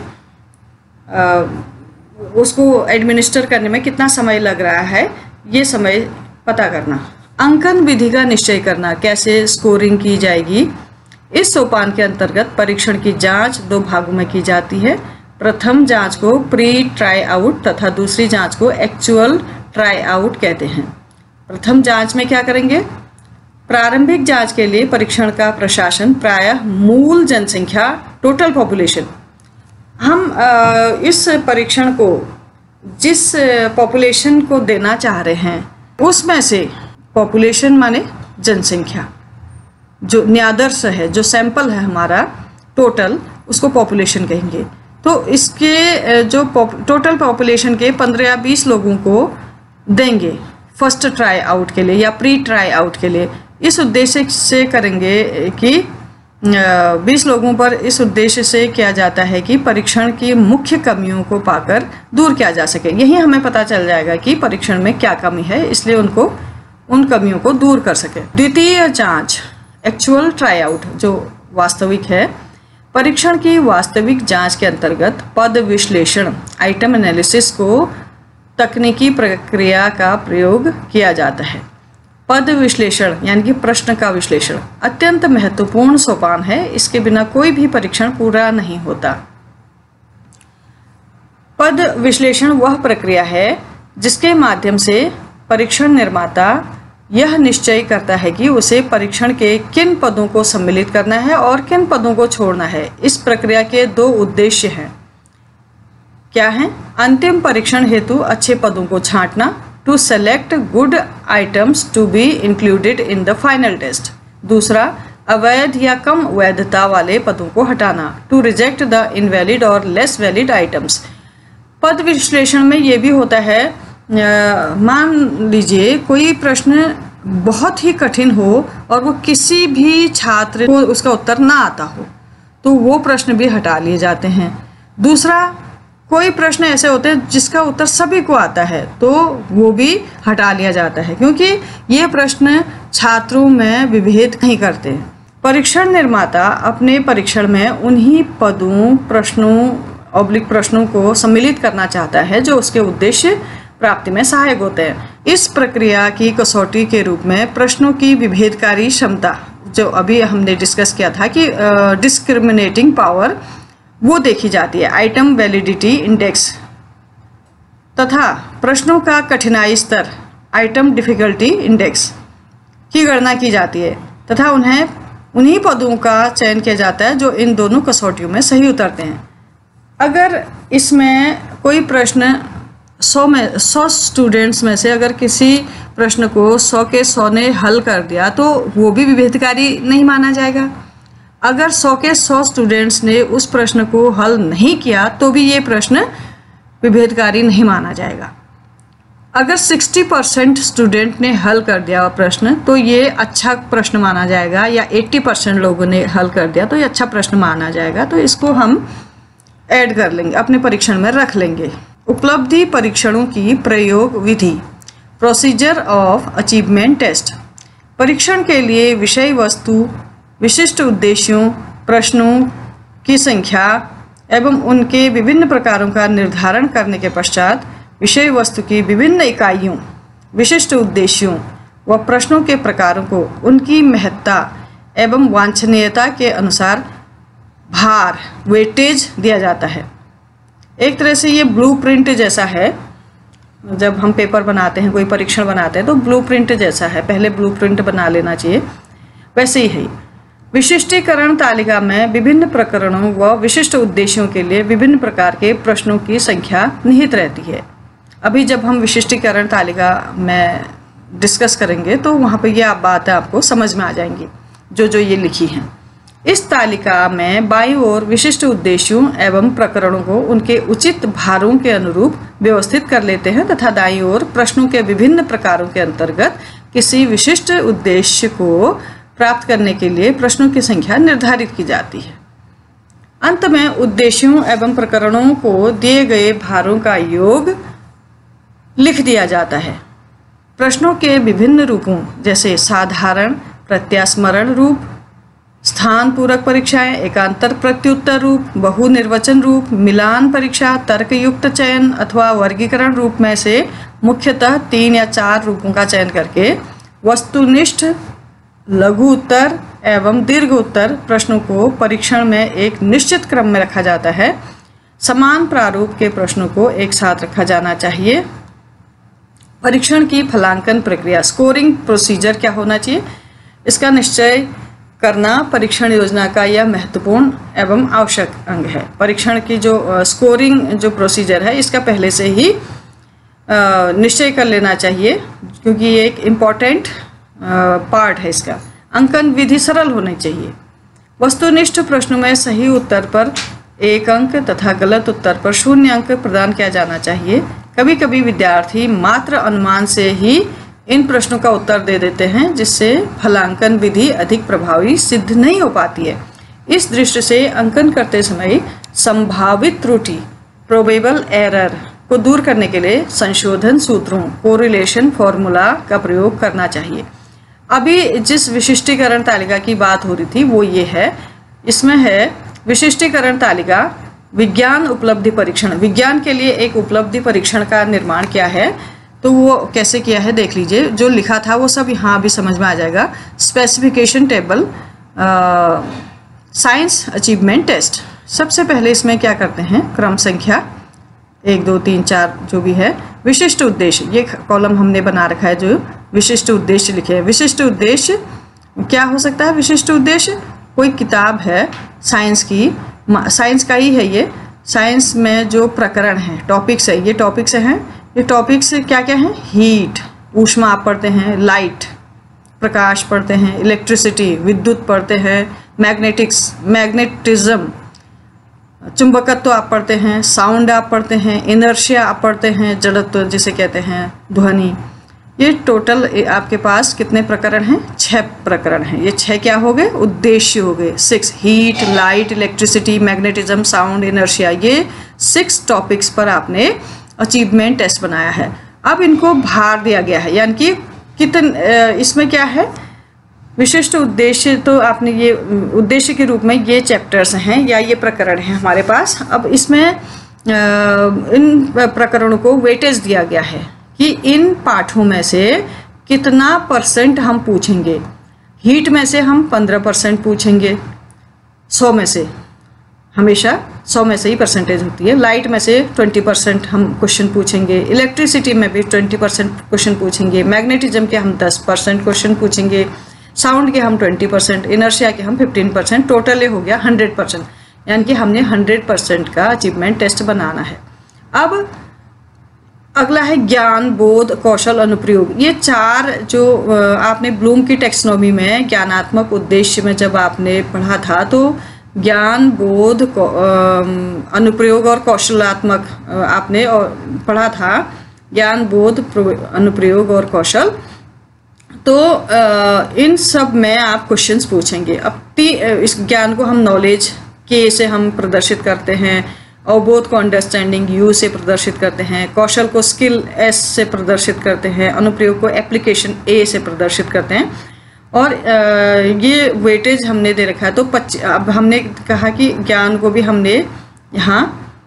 उसको एडमिनिस्टर करने में कितना समय लग रहा है, ये समय पता करना। अंकन विधि का निश्चय करना, कैसे स्कोरिंग की जाएगी। इस सोपान के अंतर्गत परीक्षण की जांच 2 भागों में की जाती है। प्रथम जांच को प्री ट्राई आउट तथा दूसरी जांच को एक्चुअल ट्राई आउट कहते हैं। प्रथम जांच में क्या करेंगे? प्रारंभिक जांच के लिए परीक्षण का प्रशासन प्रायः मूल जनसंख्या, टोटल पॉपुलेशन, हम इस परीक्षण को जिस पॉपुलेशन को देना चाह रहे हैं उसमें से, पॉपुलेशन माने जनसंख्या, जो न्यादर्श है, जो सैंपल है हमारा टोटल, उसको पॉपुलेशन कहेंगे। तो इसके जो टोटल पॉपुलेशन के 15 या 20 लोगों को देंगे फर्स्ट ट्राई आउट के लिए या प्री ट्राई आउट के लिए। इस उद्देश्य से करेंगे कि 20 लोगों पर इस उद्देश्य से किया जाता है कि परीक्षण की मुख्य कमियों को पाकर दूर किया जा सके। यही हमें पता चल जाएगा कि परीक्षण में क्या कमी है, इसलिए उन कमियों को दूर कर सके। द्वितीय जांच एक्चुअल ट्राई आउट, जो वास्तविक है। परीक्षण की वास्तविक जांच के अंतर्गत पद विश्लेषण, आइटम एनालिसिस को तकनीकी प्रक्रिया का प्रयोग किया जाता है। पद विश्लेषण यानी कि प्रश्न का विश्लेषण अत्यंत महत्वपूर्ण सोपान है। इसके बिना कोई भी परीक्षण पूरा नहीं होता। पद विश्लेषण वह प्रक्रिया है जिसके माध्यम से परीक्षण निर्माता यह निश्चय करता है कि उसे परीक्षण के किन पदों को सम्मिलित करना है और किन पदों को छोड़ना है। इस प्रक्रिया के 2 उद्देश्य हैं। क्या हैं? अंतिम परीक्षण हेतु अच्छे पदों को छांटना, to select good items to be included in the final test. दूसरा, अवैध या कम वैधता वाले पदों को हटाना, टू रिजेक्ट द इनवैलिड और लेस वैलिड आइटम्स। पद विश्लेषण में ये भी होता है, मान लीजिए कोई प्रश्न बहुत ही कठिन हो और वो किसी भी छात्र को उसका उत्तर ना आता हो, तो वो प्रश्न भी हटा लिए जाते हैं। दूसरा, कोई प्रश्न ऐसे होते हैं जिसका उत्तर सभी को आता है, तो वो भी हटा लिया जाता है, क्योंकि ये प्रश्न छात्रों में विभेद नहीं करते। परीक्षण निर्माता अपने परीक्षण में उन्हीं पदों, प्रश्नों को सम्मिलित करना चाहता है जो उसके उद्देश्य प्राप्ति में सहायक होते हैं। इस प्रक्रिया की कसौटी के रूप में प्रश्नों की विभेदकारी क्षमता, जो अभी हमने डिस्कस किया था कि डिस्क्रिमिनेटिंग पावर, वो देखी जाती है। आइटम वैलिडिटी इंडेक्स तथा प्रश्नों का कठिनाई स्तर, आइटम डिफिकल्टी इंडेक्स की गणना की जाती है तथा उन्हीं पदों का चयन किया जाता है जो इन दोनों कसौटियों में सही उतरते हैं। अगर इसमें कोई प्रश्न 100 स्टूडेंट्स में से अगर किसी प्रश्न को 100 के 100 ने हल कर दिया तो वो भी विभेदकारी नहीं माना जाएगा। अगर 100 के 100 स्टूडेंट्स ने उस प्रश्न को हल नहीं किया तो भी ये प्रश्न विभेदकारी नहीं माना जाएगा। अगर 60% स्टूडेंट ने हल कर दिया प्रश्न तो ये अच्छा प्रश्न माना जाएगा, या 80% लोगों ने हल कर दिया तो ये अच्छा प्रश्न माना जाएगा। तो इसको हम ऐड कर लेंगे, अपने परीक्षण में रख लेंगे। उपलब्धि परीक्षणों की प्रयोग विधि, प्रोसीजर ऑफ अचीवमेंट टेस्ट। परीक्षण के लिए विषय वस्तु, विशिष्ट उद्देश्यों, प्रश्नों की संख्या एवं उनके विभिन्न प्रकारों का निर्धारण करने के पश्चात विषय वस्तु की विभिन्न इकाइयों, विशिष्ट उद्देश्यों व प्रश्नों के प्रकारों को उनकी महत्ता एवं वांछनीयता के अनुसार भार, वेटेज दिया जाता है। एक तरह से ये ब्लूप्रिंट जैसा है। जब हम पेपर बनाते हैं, कोई परीक्षण बनाते हैं, तो ब्लूप्रिंट जैसा है, पहले ब्लूप्रिंट बना लेना चाहिए, वैसे ही है। विशिष्टीकरण तालिका में विभिन्न प्रकरणों व विशिष्ट उद्देश्यों के लिए विभिन्न प्रकार के प्रश्नों की संख्या निहित रहती है। अभी जब हम विशिष्टीकरण तालिका में डिस्कस करेंगे तो वहाँ पर ये बातें आपको समझ में आ जाएंगी जो ये लिखी हैं। इस तालिका में बाईं ओर विशिष्ट उद्देश्यों एवं प्रकरणों को उनके उचित भारों के अनुरूप व्यवस्थित कर लेते हैं तथा दाईं ओर प्रश्नों के विभिन्न प्रकारों के अंतर्गत किसी विशिष्ट उद्देश्य को प्राप्त करने के लिए प्रश्नों की संख्या निर्धारित की जाती है। अंत में उद्देश्यों एवं प्रकरणों को दिए गए भारों का योग लिख दिया जाता है। प्रश्नों के विभिन्न रूपों जैसे साधारण, प्रत्यास्मरण रूप, स्थान पूरक परीक्षाएं, एकांतर प्रत्युत्तर रूप, बहु निर्वचन रूप, मिलान परीक्षा, तर्कयुक्त चयन अथवा वर्गीकरण रूप में से मुख्यतः 3 या 4 रूपों का चयन करके वस्तुनिष्ठ, लघु उत्तर एवं दीर्घ उत्तर प्रश्नों को परीक्षण में एक निश्चित क्रम में रखा जाता है। समान प्रारूप के प्रश्नों को एक साथ रखा जाना चाहिए। परीक्षण की फलांकन प्रक्रिया, स्कोरिंग प्रोसीजर क्या होना चाहिए, इसका निश्चय करना परीक्षण योजना का यह महत्वपूर्ण एवं आवश्यक अंग है। परीक्षण की जो स्कोरिंग जो प्रोसीजर है इसका पहले से ही निश्चय कर लेना चाहिए, क्योंकि ये एक इम्पॉर्टेंट पार्ट है इसका। अंकन विधि सरल होनी चाहिए। वस्तुनिष्ठ प्रश्नों में सही उत्तर पर 1 अंक तथा गलत उत्तर पर 0 अंक प्रदान किया जाना चाहिए। कभी कभी विद्यार्थी मात्र अनुमान से ही इन प्रश्नों का उत्तर दे देते हैं, जिससे फलांकन विधि अधिक प्रभावी सिद्ध नहीं हो पाती है। इस दृष्टि से अंकन करते समय संभावित त्रुटि, प्रोबेबल एरर को दूर करने के लिए संशोधन सूत्रों, कोरिलेशन फॉर्मूला का प्रयोग करना चाहिए। अभी जिस विशिष्टीकरण तालिका की बात हो रही थी वो ये है, इसमें है विशिष्टीकरण तालिका विज्ञान उपलब्धि परीक्षण। विज्ञान के लिए एक उपलब्धि परीक्षण का निर्माण किया है, तो वो कैसे किया है देख लीजिए। जो लिखा था वो सब यहाँ भी समझ में आ जाएगा। Specification table, science achievement test. सबसे पहले इसमें क्या करते हैं, क्रम संख्या 1 2 3 4 जो भी है। विशिष्ट उद्देश्य, ये कॉलम हमने बना रखा है जो विशिष्ट उद्देश्य लिखे हैं। विशिष्ट उद्देश्य क्या हो सकता है? विशिष्ट उद्देश्य कोई किताब है साइंस की, साइंस का ही है ये, साइंस में जो प्रकरण हैं, टॉपिक्स है, ये टॉपिक्स हैं। ये टॉपिक्स क्या क्या हैं? हीट, ऊष्मा आप पढ़ते हैं, लाइट प्रकाश पढ़ते हैं, इलेक्ट्रिसिटी विद्युत पढ़ते हैं, मैग्नेटिज्म चुंबकत्व आप पढ़ते हैं, साउंड आप पढ़ते हैं, इनर्शिया आप पढ़ते हैं, जड़त्व जिसे कहते हैं, ध्वनि। ये टोटल आपके पास कितने प्रकरण हैं? 6 प्रकरण हैं। ये 6 क्या हो गए? उद्देश्य हो गए। 6 heat, light, electricity, magnetism, sound, inertia, ये 6 टॉपिक्स पर आपने अचीवमेंट टेस्ट बनाया है। अब इनको भार दिया गया है, यानी कि इसमें क्या है? विशिष्ट उद्देश्य तो आपने ये उद्देश्य के रूप में ये चैप्टर्स हैं या ये प्रकरण हैं हमारे पास। अब इसमें इन प्रकरणों को वेटेज दिया गया है कि इन पाठों में से कितना परसेंट हम पूछेंगे। हीट में से हम 15% पूछेंगे, 100 में से, हमेशा 100 में से ही परसेंटेज होती है। लाइट में से 20% हम क्वेश्चन पूछेंगे, इलेक्ट्रिसिटी में भी 20% क्वेश्चन पूछेंगे, मैग्नेटिज्म के हम 10% क्वेश्चन पूछेंगे, साउंड के हम 20%, इनर्शिया के हम 15%, टोटल हो गया 100%। यानी कि हमने 100% का अचीवमेंट टेस्ट बनाना है। अब अगला है ज्ञान, बोध, कौशल, अनुप्रयोग। ये 4 जो आपने ब्लूम की टेक्सोनोमी में ज्ञानात्मक उद्देश्य में जब आपने पढ़ा था, तो ज्ञान, बोध, अनुप्रयोग और कौशलात्मक आपने पढ़ा था। ज्ञान, बोध, अनुप्रयोग और कौशल। तो इन सब में आप क्वेश्चंस पूछेंगे। अब इस ज्ञान को हम नॉलेज के से हम प्रदर्शित करते हैं, अवबोध को अंडरस्टैंडिंग यू से प्रदर्शित करते हैं, कौशल को स्किल एस से प्रदर्शित करते हैं, अनुप्रयोग को एप्लीकेशन ए से प्रदर्शित करते हैं। और ये वेटेज हमने दे रखा है। तो अब हमने कहा कि ज्ञान को भी हमने यहाँ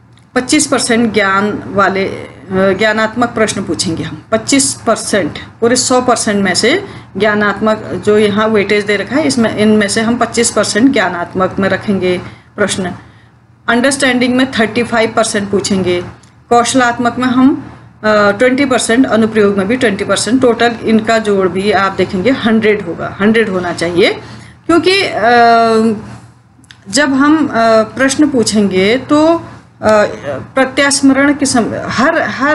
25% ज्ञान वाले ज्ञानात्मक प्रश्न पूछेंगे हम। 25% पूरे 100% में से ज्ञानात्मक जो यहाँ वेटेज दे रखा है, इसमें इनमें से हम 25% ज्ञानात्मक में रखेंगे प्रश्न। अंडरस्टैंडिंग में 35% पूछेंगे, कौशलात्मक में हम 20%, अनुप्रयोग में भी 20%। टोटल इनका जोड़ भी आप देखेंगे 100 होगा, 100 होना चाहिए। क्योंकि जब हम प्रश्न पूछेंगे तो प्रत्यास्मरण के हर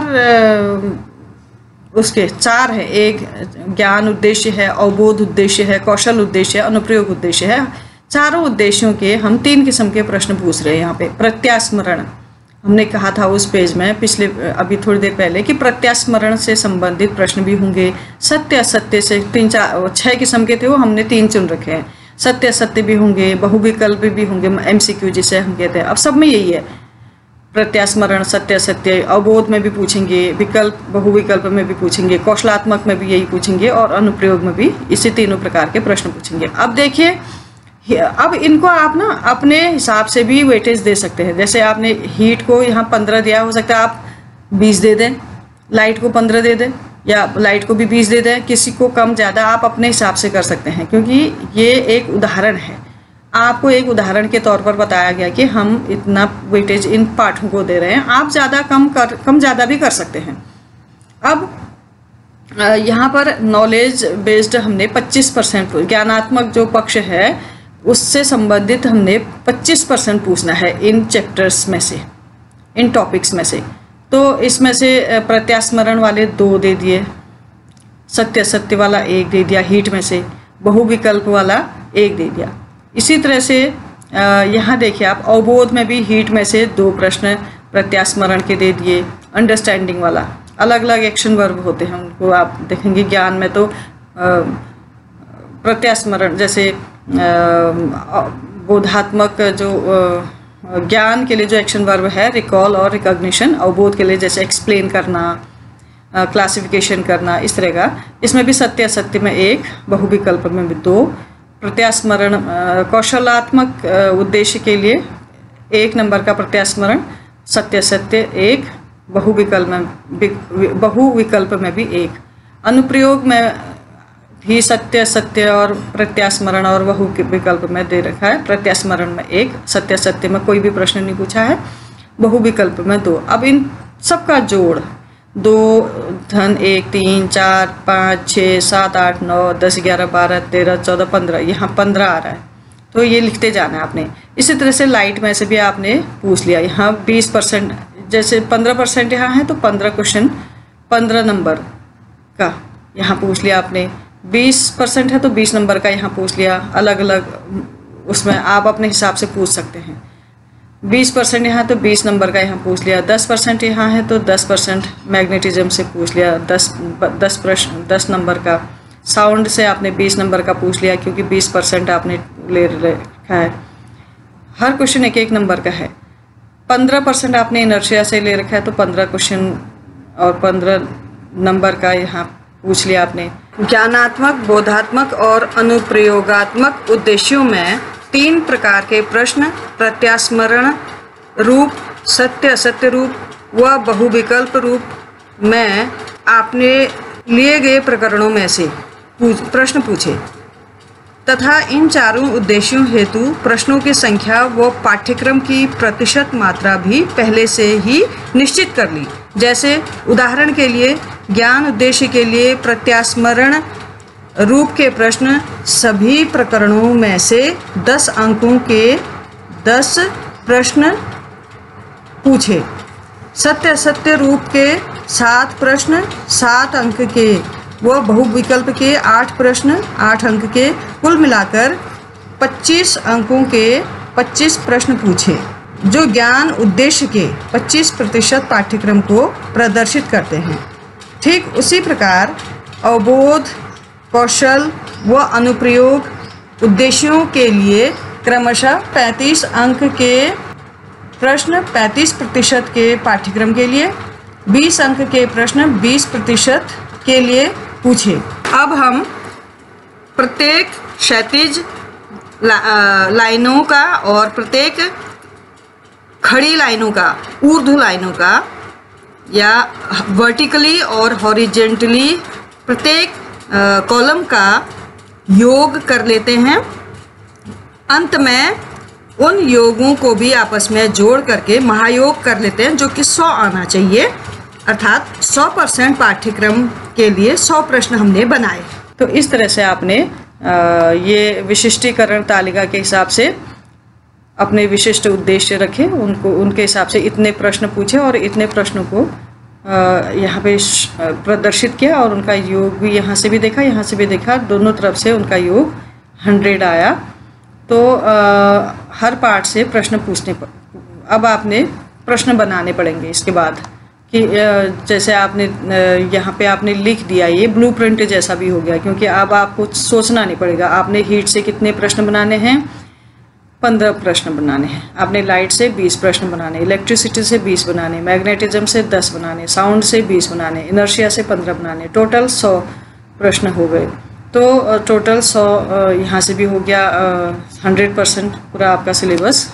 उसके 4 है। एक ज्ञान उद्देश्य है, अवबोध उद्देश्य है, कौशल उद्देश्य है, अनुप्रयोग उद्देश्य है। चारों उद्देश्यों के हम 3 किस्म के प्रश्न पूछ रहे हैं यहाँ पे। प्रत्यास्मरण हमने कहा था उस पेज में पिछले अभी थोड़ी देर पहले कि प्रत्यास्मरण से संबंधित प्रश्न भी होंगे। सत्य असत्य से 6 किस्म के थे, वो हमने 3 चुन रखे हैं। सत्य असत्य भी होंगे, बहुविकल्प भी होंगे, MCQ जिसे हम कहते हैं। अब सब में यही है, प्रत्यास्मरण, सत्य असत्य। अवबोध में भी पूछेंगे, विकल्प बहुविकल्प में भी पूछेंगे, कौशलात्मक में भी यही पूछेंगे और अनुप्रयोग में भी इसी तीनों प्रकार के प्रश्न पूछेंगे। अब देखिए, अब इनको आप ना अपने हिसाब से भी वेटेज दे सकते हैं। जैसे आपने हीट को यहाँ 15 दिया, हो सकता है आप 20 दे दें, लाइट को 15 दे दें, या लाइट को भी 20 दे दें। किसी को कम ज़्यादा आप अपने हिसाब से कर सकते हैं, क्योंकि ये एक उदाहरण है। आपको एक उदाहरण के तौर पर बताया गया कि हम इतना वेटेज इन पाठों को दे रहे हैं। आप ज़्यादा कम ज़्यादा भी कर सकते हैं। अब यहाँ पर नॉलेज बेस्ड हमने 25% ज्ञानात्मक जो पक्ष है उससे संबंधित हमने 25% पूछना है इन चैप्टर्स में से, इन टॉपिक्स में से। तो इसमें से प्रत्यास्मरण वाले 2 दे दिए, सत्य सत्य वाला 1 दे दिया, हीट में से बहुविकल्प वाला 1 दे दिया। इसी तरह से यहाँ देखिए आप, अवबोध में भी हीट में से 2 प्रश्न प्रत्यास्मरण के दे दिए। अंडरस्टैंडिंग वाला अलग अलग एक्शन वर्ब होते हैं, उनको आप देखेंगे। ज्ञान में तो प्रत्यास्मरण जैसे बोधात्मक जो ज्ञान के लिए जो एक्शन वर्ब है, रिकॉल और रिकॉग्निशन। अवबोध के लिए जैसे एक्सप्लेन करना, क्लासिफिकेशन करना, इस तरह का। इसमें भी सत्य असत्य में 1, बहुविकल्प में भी 2। प्रत्यास्मरण कौशलात्मक उद्देश्य के लिए 1 नंबर का प्रत्यास्मरण, सत्य सत्य 1, बहुविकल्प में भी 1। अनुप्रयोग में भी सत्य सत्य और प्रत्यास्मरण और बहुविकल्प में दे रखा है। प्रत्यास्मरण में 1, सत्य सत्य में कोई भी प्रश्न नहीं पूछा है, बहुविकल्प में 2। अब इन सबका जोड़ 2 धन 1 3 4 5 6 7 8 9 10 11 12 13 14 15, यहाँ 15 आ रहा है तो ये लिखते जाना है आपने। इसी तरह से लाइट में से भी आपने पूछ लिया, यहाँ 20%, जैसे 15% यहाँ है तो 15 क्वेश्चन 15 नंबर का यहाँ पूछ लिया आपने। 20% है तो 20 नंबर का यहाँ पूछ लिया, अलग अलग उसमें आप अपने हिसाब से पूछ सकते हैं। 20% यहाँ तो 20 नंबर का यहाँ पूछ लिया, 10% यहाँ है तो 10% मैग्नेटिज्म से पूछ लिया, 10 प्रश्न 10 नंबर का। साउंड से आपने 20 नंबर का पूछ लिया क्योंकि 20% आपने ले रखा है। हर क्वेश्चन 1-1 नंबर का है। 15% आपने इनर्शिया से ले रखा है तो 15 क्वेश्चन और 15 नंबर का यहाँ पूछ लिया आपने। ज्ञानात्मक, बोधात्मक और अनुप्रयोगात्मक उद्देश्यों में 3 प्रकार के प्रश्न प्रत्यास्मरण रूप, सत्य असत्य रूप व बहुविकल्प रूप में आपने लिए गए प्रकरणों में से प्रश्न पूछे तथा इन चारों उद्देश्यों हेतु प्रश्नों की संख्या व पाठ्यक्रम की प्रतिशत मात्रा भी पहले से ही निश्चित कर ली। जैसे उदाहरण के लिए ज्ञान उद्देश्य के लिए प्रत्यास्मरण रूप के प्रश्न सभी प्रकरणों में से 10 अंकों के 10 प्रश्न पूछे। सत्य असत्य रूप के 7 प्रश्न 7 अंक के व बहुविकल्प के 8 प्रश्न 8 अंक के, कुल मिलाकर 25 अंकों के 25 प्रश्न पूछे, जो ज्ञान उद्देश्य के 25% पाठ्यक्रम को प्रदर्शित करते हैं। ठीक उसी प्रकार अवबोध, कौशल व अनुप्रयोग उद्देश्यों के लिए क्रमशः 35 अंक के प्रश्न 35% के पाठ्यक्रम के लिए, 20 अंक के प्रश्न 20% के लिए पूछे। अब हम प्रत्येक क्षैतिज लाइनों का और प्रत्येक खड़ी लाइनों का, ऊर्ध्व लाइनों का या वर्टिकली और हॉरिजेंटली प्रत्येक कॉलम का योग कर लेते हैं। अंत में उन योगों को भी आपस में जोड़ करके महायोग कर लेते हैं, जो कि 100 आना चाहिए, अर्थात 100% पाठ्यक्रम के लिए 100 प्रश्न हमने बनाए। तो इस तरह से आपने ये विशिष्टीकरण तालिका के हिसाब से अपने विशिष्ट उद्देश्य रखे, उनको उनके हिसाब से इतने प्रश्न पूछे और इतने प्रश्नों को यहाँ पे प्रदर्शित किया और उनका योग भी यहाँ से भी देखा, यहाँ से भी देखा, दोनों तरफ से उनका योग 100 आया। तो हर पार्ट से प्रश्न पूछने पर अब आपने प्रश्न बनाने पड़ेंगे इसके बाद, कि जैसे आपने यहाँ पे आपने लिख दिया, ये ब्लूप्रिंट जैसा भी हो गया, क्योंकि अब आपको सोचना नहीं पड़ेगा। आपने हीट से कितने प्रश्न बनाने हैं, 15 प्रश्न बनाने हैं। आपने लाइट से 20 प्रश्न बनाने, इलेक्ट्रिसिटी से 20 बनाने, मैग्नेटिज्म से 10 बनाने, साउंड से 20 बनाने, इनर्शिया से 15 बनाने, टोटल 100 प्रश्न हो गए। तो टोटल 100 यहाँ से भी हो गया 100% पूरा आपका सिलेबस।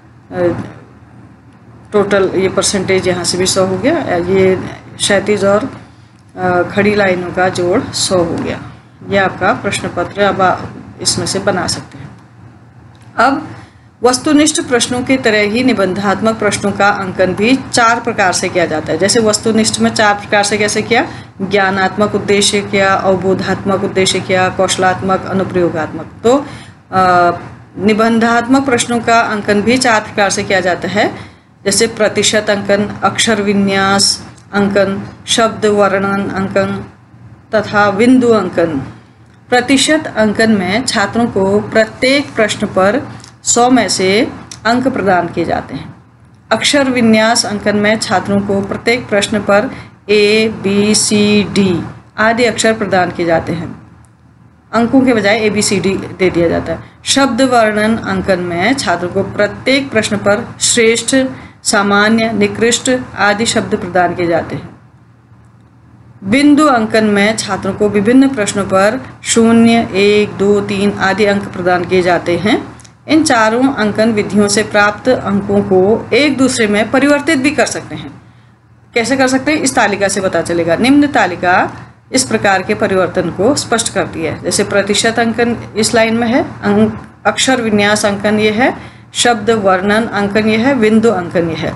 टोटल ये परसेंटेज यहाँ से भी 100 हो गया। ये क्षैतिज और खड़ी लाइनों का जोड़ 100 हो गया। ये आपका प्रश्न पत्र अब आप इसमें से बना सकते हैं। अब वस्तुनिष्ठ प्रश्नों की तरह ही निबंधात्मक प्रश्नों का अंकन भी 4 प्रकार से किया जाता है। जैसे वस्तुनिष्ठ में 4 प्रकार से कैसे किया, ज्ञानात्मक उद्देश्य किया, अवबोधात्मक उद्देश्य किया, कौशलात्मक, अनुप्रयोगात्मक। तो निबंधात्मक प्रश्नों का अंकन भी 4 प्रकार से किया जाता है। जैसे प्रतिशत अंकन, अक्षर विन्यास अंकन, शब्द वर्णन अंकन तथा बिंदु अंकन। प्रतिशत अंकन में छात्रों को प्रत्येक प्रश्न पर 100 में से अंक प्रदान किए जाते हैं। अक्षर विन्यास अंकन में छात्रों को प्रत्येक प्रश्न पर A, B, C, D आदि अक्षर प्रदान किए जाते हैं। अंकों के बजाय ABCD दे दिया जाता है। शब्द वर्णन अंकन में छात्रों को प्रत्येक प्रश्न पर श्रेष्ठ, सामान्य, निकृष्ट आदि शब्द प्रदान किए जाते हैं। बिंदु अंकन में छात्रों को विभिन्न प्रश्नों पर 0, 1, 2, 3 आदि अंक प्रदान किए जाते हैं। इन चारों अंकन विधियों से प्राप्त अंकों को एक दूसरे में परिवर्तित भी कर सकते हैं। कैसे कर सकते हैं, इस तालिका से पता चलेगा। निम्न तालिका इस प्रकार के परिवर्तन को स्पष्ट करती है। जैसे प्रतिशत अंकन इस लाइन में है, अक्षर विन्यास अंकन ये है, शब्द वर्णन अंकन ये है, बिंदु अंकन ये है।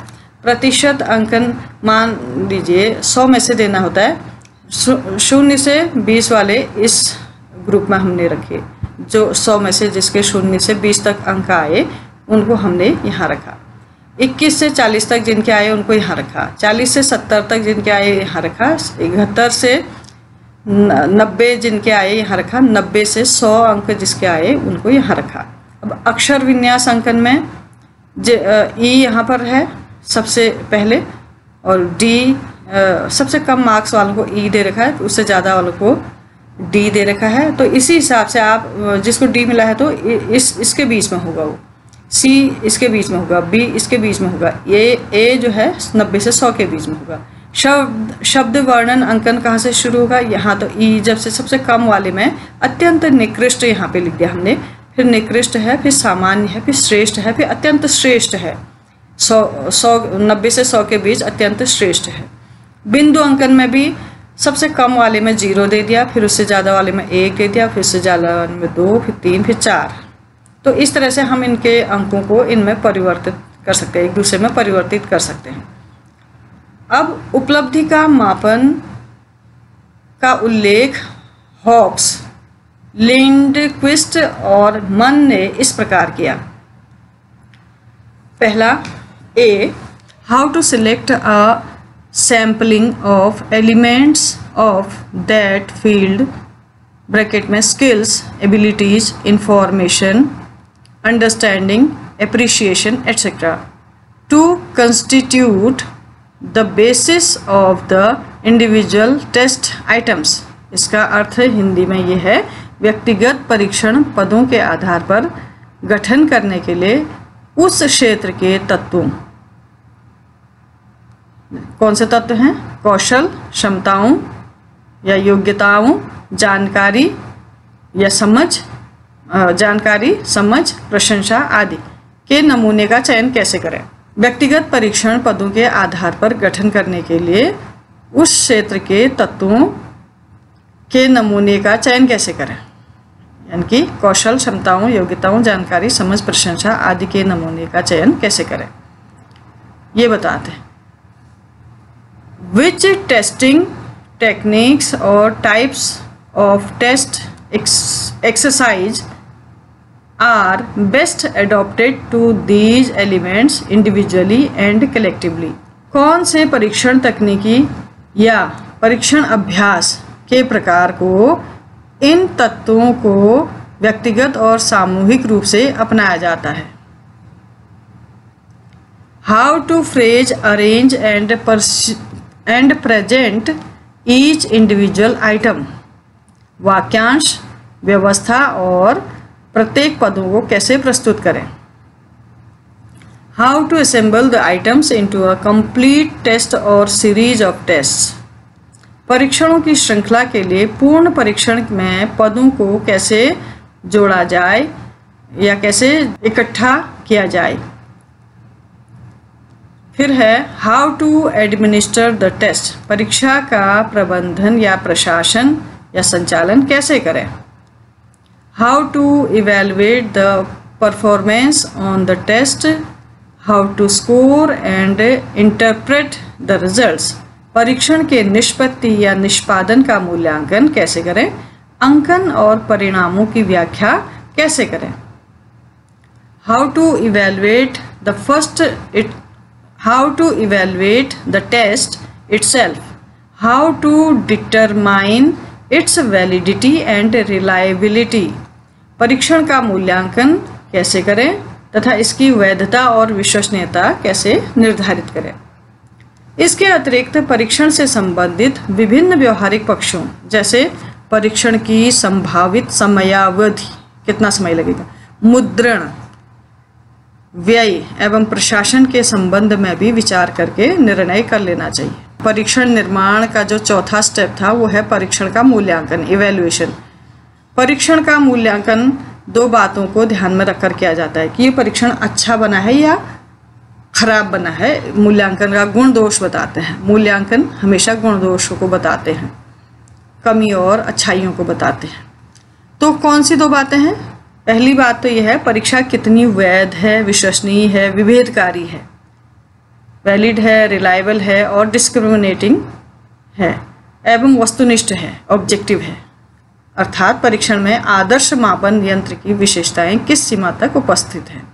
प्रतिशत अंकन मान लीजिए 100 में से देना होता है, 0 से 20 वाले इस ग्रुप में हमने रखे, जो 100 में से जिसके 0 से 20 तक अंक आए उनको हमने यहाँ रखा। 21 से 40 तक जिनके आए उनको यहाँ रखा, 40 से 70 तक जिनके आए यहाँ रखा, 71 से 90 जिनके आए यहाँ रखा, 90 से 100 अंक जिसके आए उनको यहाँ रखा। अब अक्षर विन्यास अंकन में ई यहाँ पर है सबसे पहले, और डी सबसे कम मार्क्स वालों को ई दे रखा है, उससे ज़्यादा वालों को डी दे रखा है। तो इसी हिसाब से आप जिसको डी मिला है तो इसके बीच में होगा, वो सी इसके बीच में होगा, बी इसके बीच में होगा, ए जो है 90 से 100 के बीच में होगा। शब्द वर्णन अंकन कहाँ से शुरू होगा? यहाँ तो ई जब से सबसे कम वाले में अत्यंत निकृष्ट यहाँ पे लिख दिया हमने, फिर निकृष्ट है, फिर सामान्य है, फिर श्रेष्ठ है, फिर अत्यंत श्रेष्ठ है। 90 से 100 के बीच अत्यंत श्रेष्ठ है। बिंदु अंकन में भी सबसे कम वाले में 0 दे दिया, फिर उससे ज़्यादा वाले में 1 दे दिया, फिर उससे ज़्यादा वाले में 2, फिर 3, फिर 4। तो इस तरह से हम इनके अंकों को इनमें परिवर्तित कर सकते हैं, एक दूसरे में परिवर्तित कर सकते हैं। अब उपलब्धि का मापन का उल्लेख हॉब्स, लिंडक्विस्ट और मन ने इस प्रकार किया। पहला A, how to select a sampling of elements of that field, bracket में skills, abilities, information, understanding, appreciation etcetera, to constitute the basis of the individual test items. इसका अर्थ हिंदी में ये है, व्यक्तिगत परीक्षण पदों के आधार पर गठन करने के लिए उस क्षेत्र के तत्वों, कौन से तत्व हैं? कौशल, क्षमताओं या योग्यताओं, जानकारी या समझ, जानकारी, समझ, प्रशंसा आदि के नमूने का चयन कैसे करें। व्यक्तिगत परीक्षण पदों के आधार पर गठन करने के लिए उस क्षेत्र के तत्वों के नमूने का चयन कैसे करें, यानी कि कौशल, क्षमताओं, योग्यताओं, जानकारी, समझ, प्रशंसा आदि के नमूने का चयन कैसे करें, ये बताते हैं। Which testing techniques or types of test exercise are best adapted to these elements individually and collectively? कौन से परीक्षण तकनीकी या परीक्षण अभ्यास के प्रकार को इन तत्वों को व्यक्तिगत और सामूहिक रूप से अपनाया जाता है। How to phrase, arrange and present each individual item, वाक्यांश, व्यवस्था और प्रत्येक पदों को कैसे प्रस्तुत करें। How to assemble the items into a complete test or series of tests, परीक्षणों की श्रृंखला के लिए पूर्ण परीक्षण में पदों को कैसे जोड़ा जाए या कैसे इकट्ठा किया जाए। फिर है how to administer the test, परीक्षा का प्रबंधन या प्रशासन या संचालन कैसे करें। How to evaluate the performance on the test, how to score and interpret the results, परीक्षण के निष्पत्ति या निष्पादन का मूल्यांकन कैसे करें, अंकन और परिणामों की व्याख्या कैसे करें। How to evaluate the how to evaluate the test itself, how to determine its validity and reliability, परीक्षण का मूल्यांकन कैसे करें तथा इसकी वैधता और विश्वसनीयता कैसे निर्धारित करें। इसके अतिरिक्त परीक्षण से संबंधित विभिन्न व्यवहारिक पक्षों जैसे परीक्षण की संभावित समयावधि, कितना समय लगेगा, मुद्रण, व्यय एवं प्रशासन के संबंध में भी विचार करके निर्णय कर लेना चाहिए। परीक्षण निर्माण का जो चौथा स्टेप था वो है परीक्षण का मूल्यांकन, इवैल्यूएशन। परीक्षण का मूल्यांकन दो बातों को ध्यान में रखकर किया जाता है कि ये परीक्षण अच्छा बना है या खराब बना है। मूल्यांकन का गुण दोष बताते हैं, मूल्यांकन हमेशा गुण दोषों को बताते हैं, कमी और अच्छाइयों को बताते हैं। तो कौन सी दो बातें हैं? पहली बात तो यह है परीक्षा कितनी वैध है, विश्वसनीय है, विभेदकारी है। वैलिड है, रिलायबल है और डिस्क्रिमिनेटिंग है एवं वस्तुनिष्ठ है, ऑब्जेक्टिव है। अर्थात परीक्षण में आदर्श मापन यंत्र की विशेषताएं किस सीमा तक उपस्थित हैं।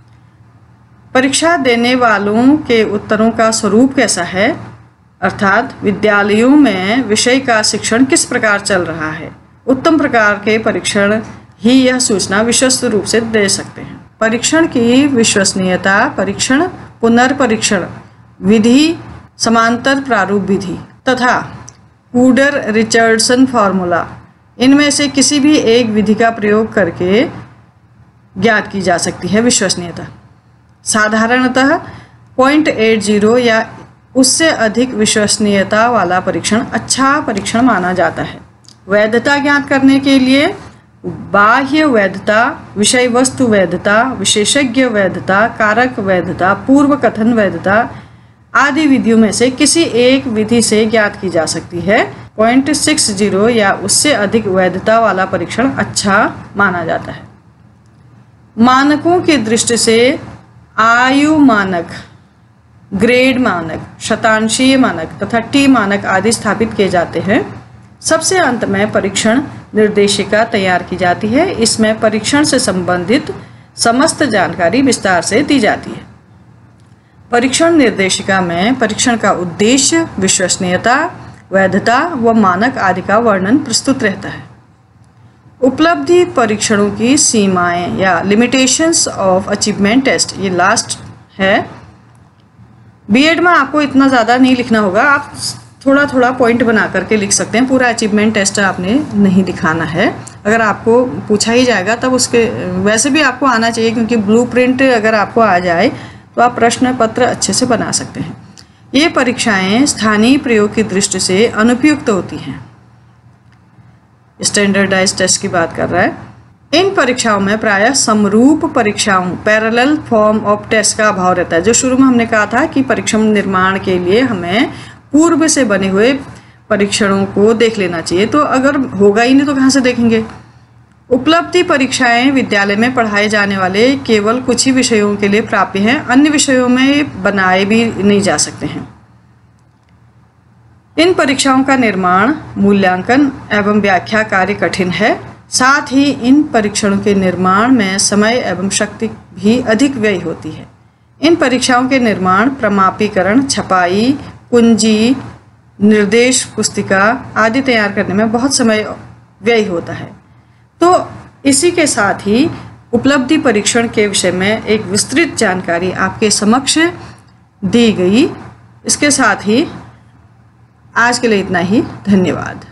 परीक्षा देने वालों के उत्तरों का स्वरूप कैसा है, अर्थात विद्यालयों में विषय का शिक्षण किस प्रकार चल रहा है। उत्तम प्रकार के परीक्षण ही यह सूचना विश्वस्त रूप से दे सकते हैं। परीक्षण की विश्वसनीयता, परीक्षण पुनर्परीक्षण विधि, समांतर प्रारूप विधि तथा कूडर रिचर्डसन फार्मूला, इनमें से किसी भी एक विधि का प्रयोग करके ज्ञात की जा सकती है विश्वसनीयता। साधारणतः 0.80 या उससे अधिक विश्वसनीयता वाला परीक्षण अच्छा परीक्षण माना जाता है। वैधता ज्ञात करने के लिए बाह्य वैधता, विषय वस्तु वैधता, विशेषज्ञ वैधता, कारक वैधता, पूर्व कथन वैधता आदि विधियों में से किसी एक विधि से ज्ञात की जा सकती है। 0.60 या उससे अधिक वैधता वाला परीक्षण अच्छा माना जाता है। मानकों की दृष्टि से आयु मानक, ग्रेड मानक, शतांशीय मानक तथा टी मानक आदि स्थापित किए जाते हैं। सबसे अंत में परीक्षण निर्देशिका तैयार की जाती है। इसमें परीक्षण से संबंधित समस्त जानकारी विस्तार से दी जाती है। परीक्षण निर्देशिका में परीक्षण का उद्देश्य, विश्वसनीयता, वैधता व मानक आदि का वर्णन प्रस्तुत रहता है। उपलब्धि परीक्षणों की सीमाएं या लिमिटेशंस ऑफ अचीवमेंट टेस्ट, ये लास्ट है। बीएड में आपको इतना ज़्यादा नहीं लिखना होगा, आप थोड़ा थोड़ा पॉइंट बना करके लिख सकते हैं। पूरा अचीवमेंट टेस्ट आपने नहीं दिखाना है। अगर आपको पूछा ही जाएगा तब उसके वैसे भी आपको आना चाहिए, क्योंकि ब्लूप्रिंट अगर आपको आ जाए तो आप प्रश्न पत्र अच्छे से बना सकते हैं। ये परीक्षाएं स्थानीय प्रयोग की दृष्टि से अनुपयुक्त होती हैं। स्टैंडर्डाइज्ड टेस्ट की बात कर रहा है। इन परीक्षाओं में प्रायः समरूप परीक्षाओं, पैरेलल फॉर्म ऑफ टेस्ट का अभाव रहता है। जो शुरू में हमने कहा था कि परीक्षण निर्माण के लिए हमें पूर्व से बने हुए परीक्षणों को देख लेना चाहिए, तो अगर होगा ही नहीं तो कहाँ से देखेंगे। उपलब्धि परीक्षाएं विद्यालय में पढ़ाए जाने वाले केवल कुछ ही विषयों के लिए प्राप्य हैं, अन्य विषयों में बनाए भी नहीं जा सकते हैं। इन परीक्षाओं का निर्माण, मूल्यांकन एवं व्याख्या कार्य कठिन है। साथ ही इन परीक्षणों के निर्माण में समय एवं शक्ति भी अधिक व्यय होती है। इन परीक्षाओं के निर्माण, प्रमापीकरण, छपाई, कुंजी, निर्देश पुस्तिका आदि तैयार करने में बहुत समय व्यय होता है। तो इसी के साथ ही उपलब्धि परीक्षण के विषय में एक विस्तृत जानकारी आपके समक्ष दी गई। इसके साथ ही आज के लिए इतना ही। धन्यवाद।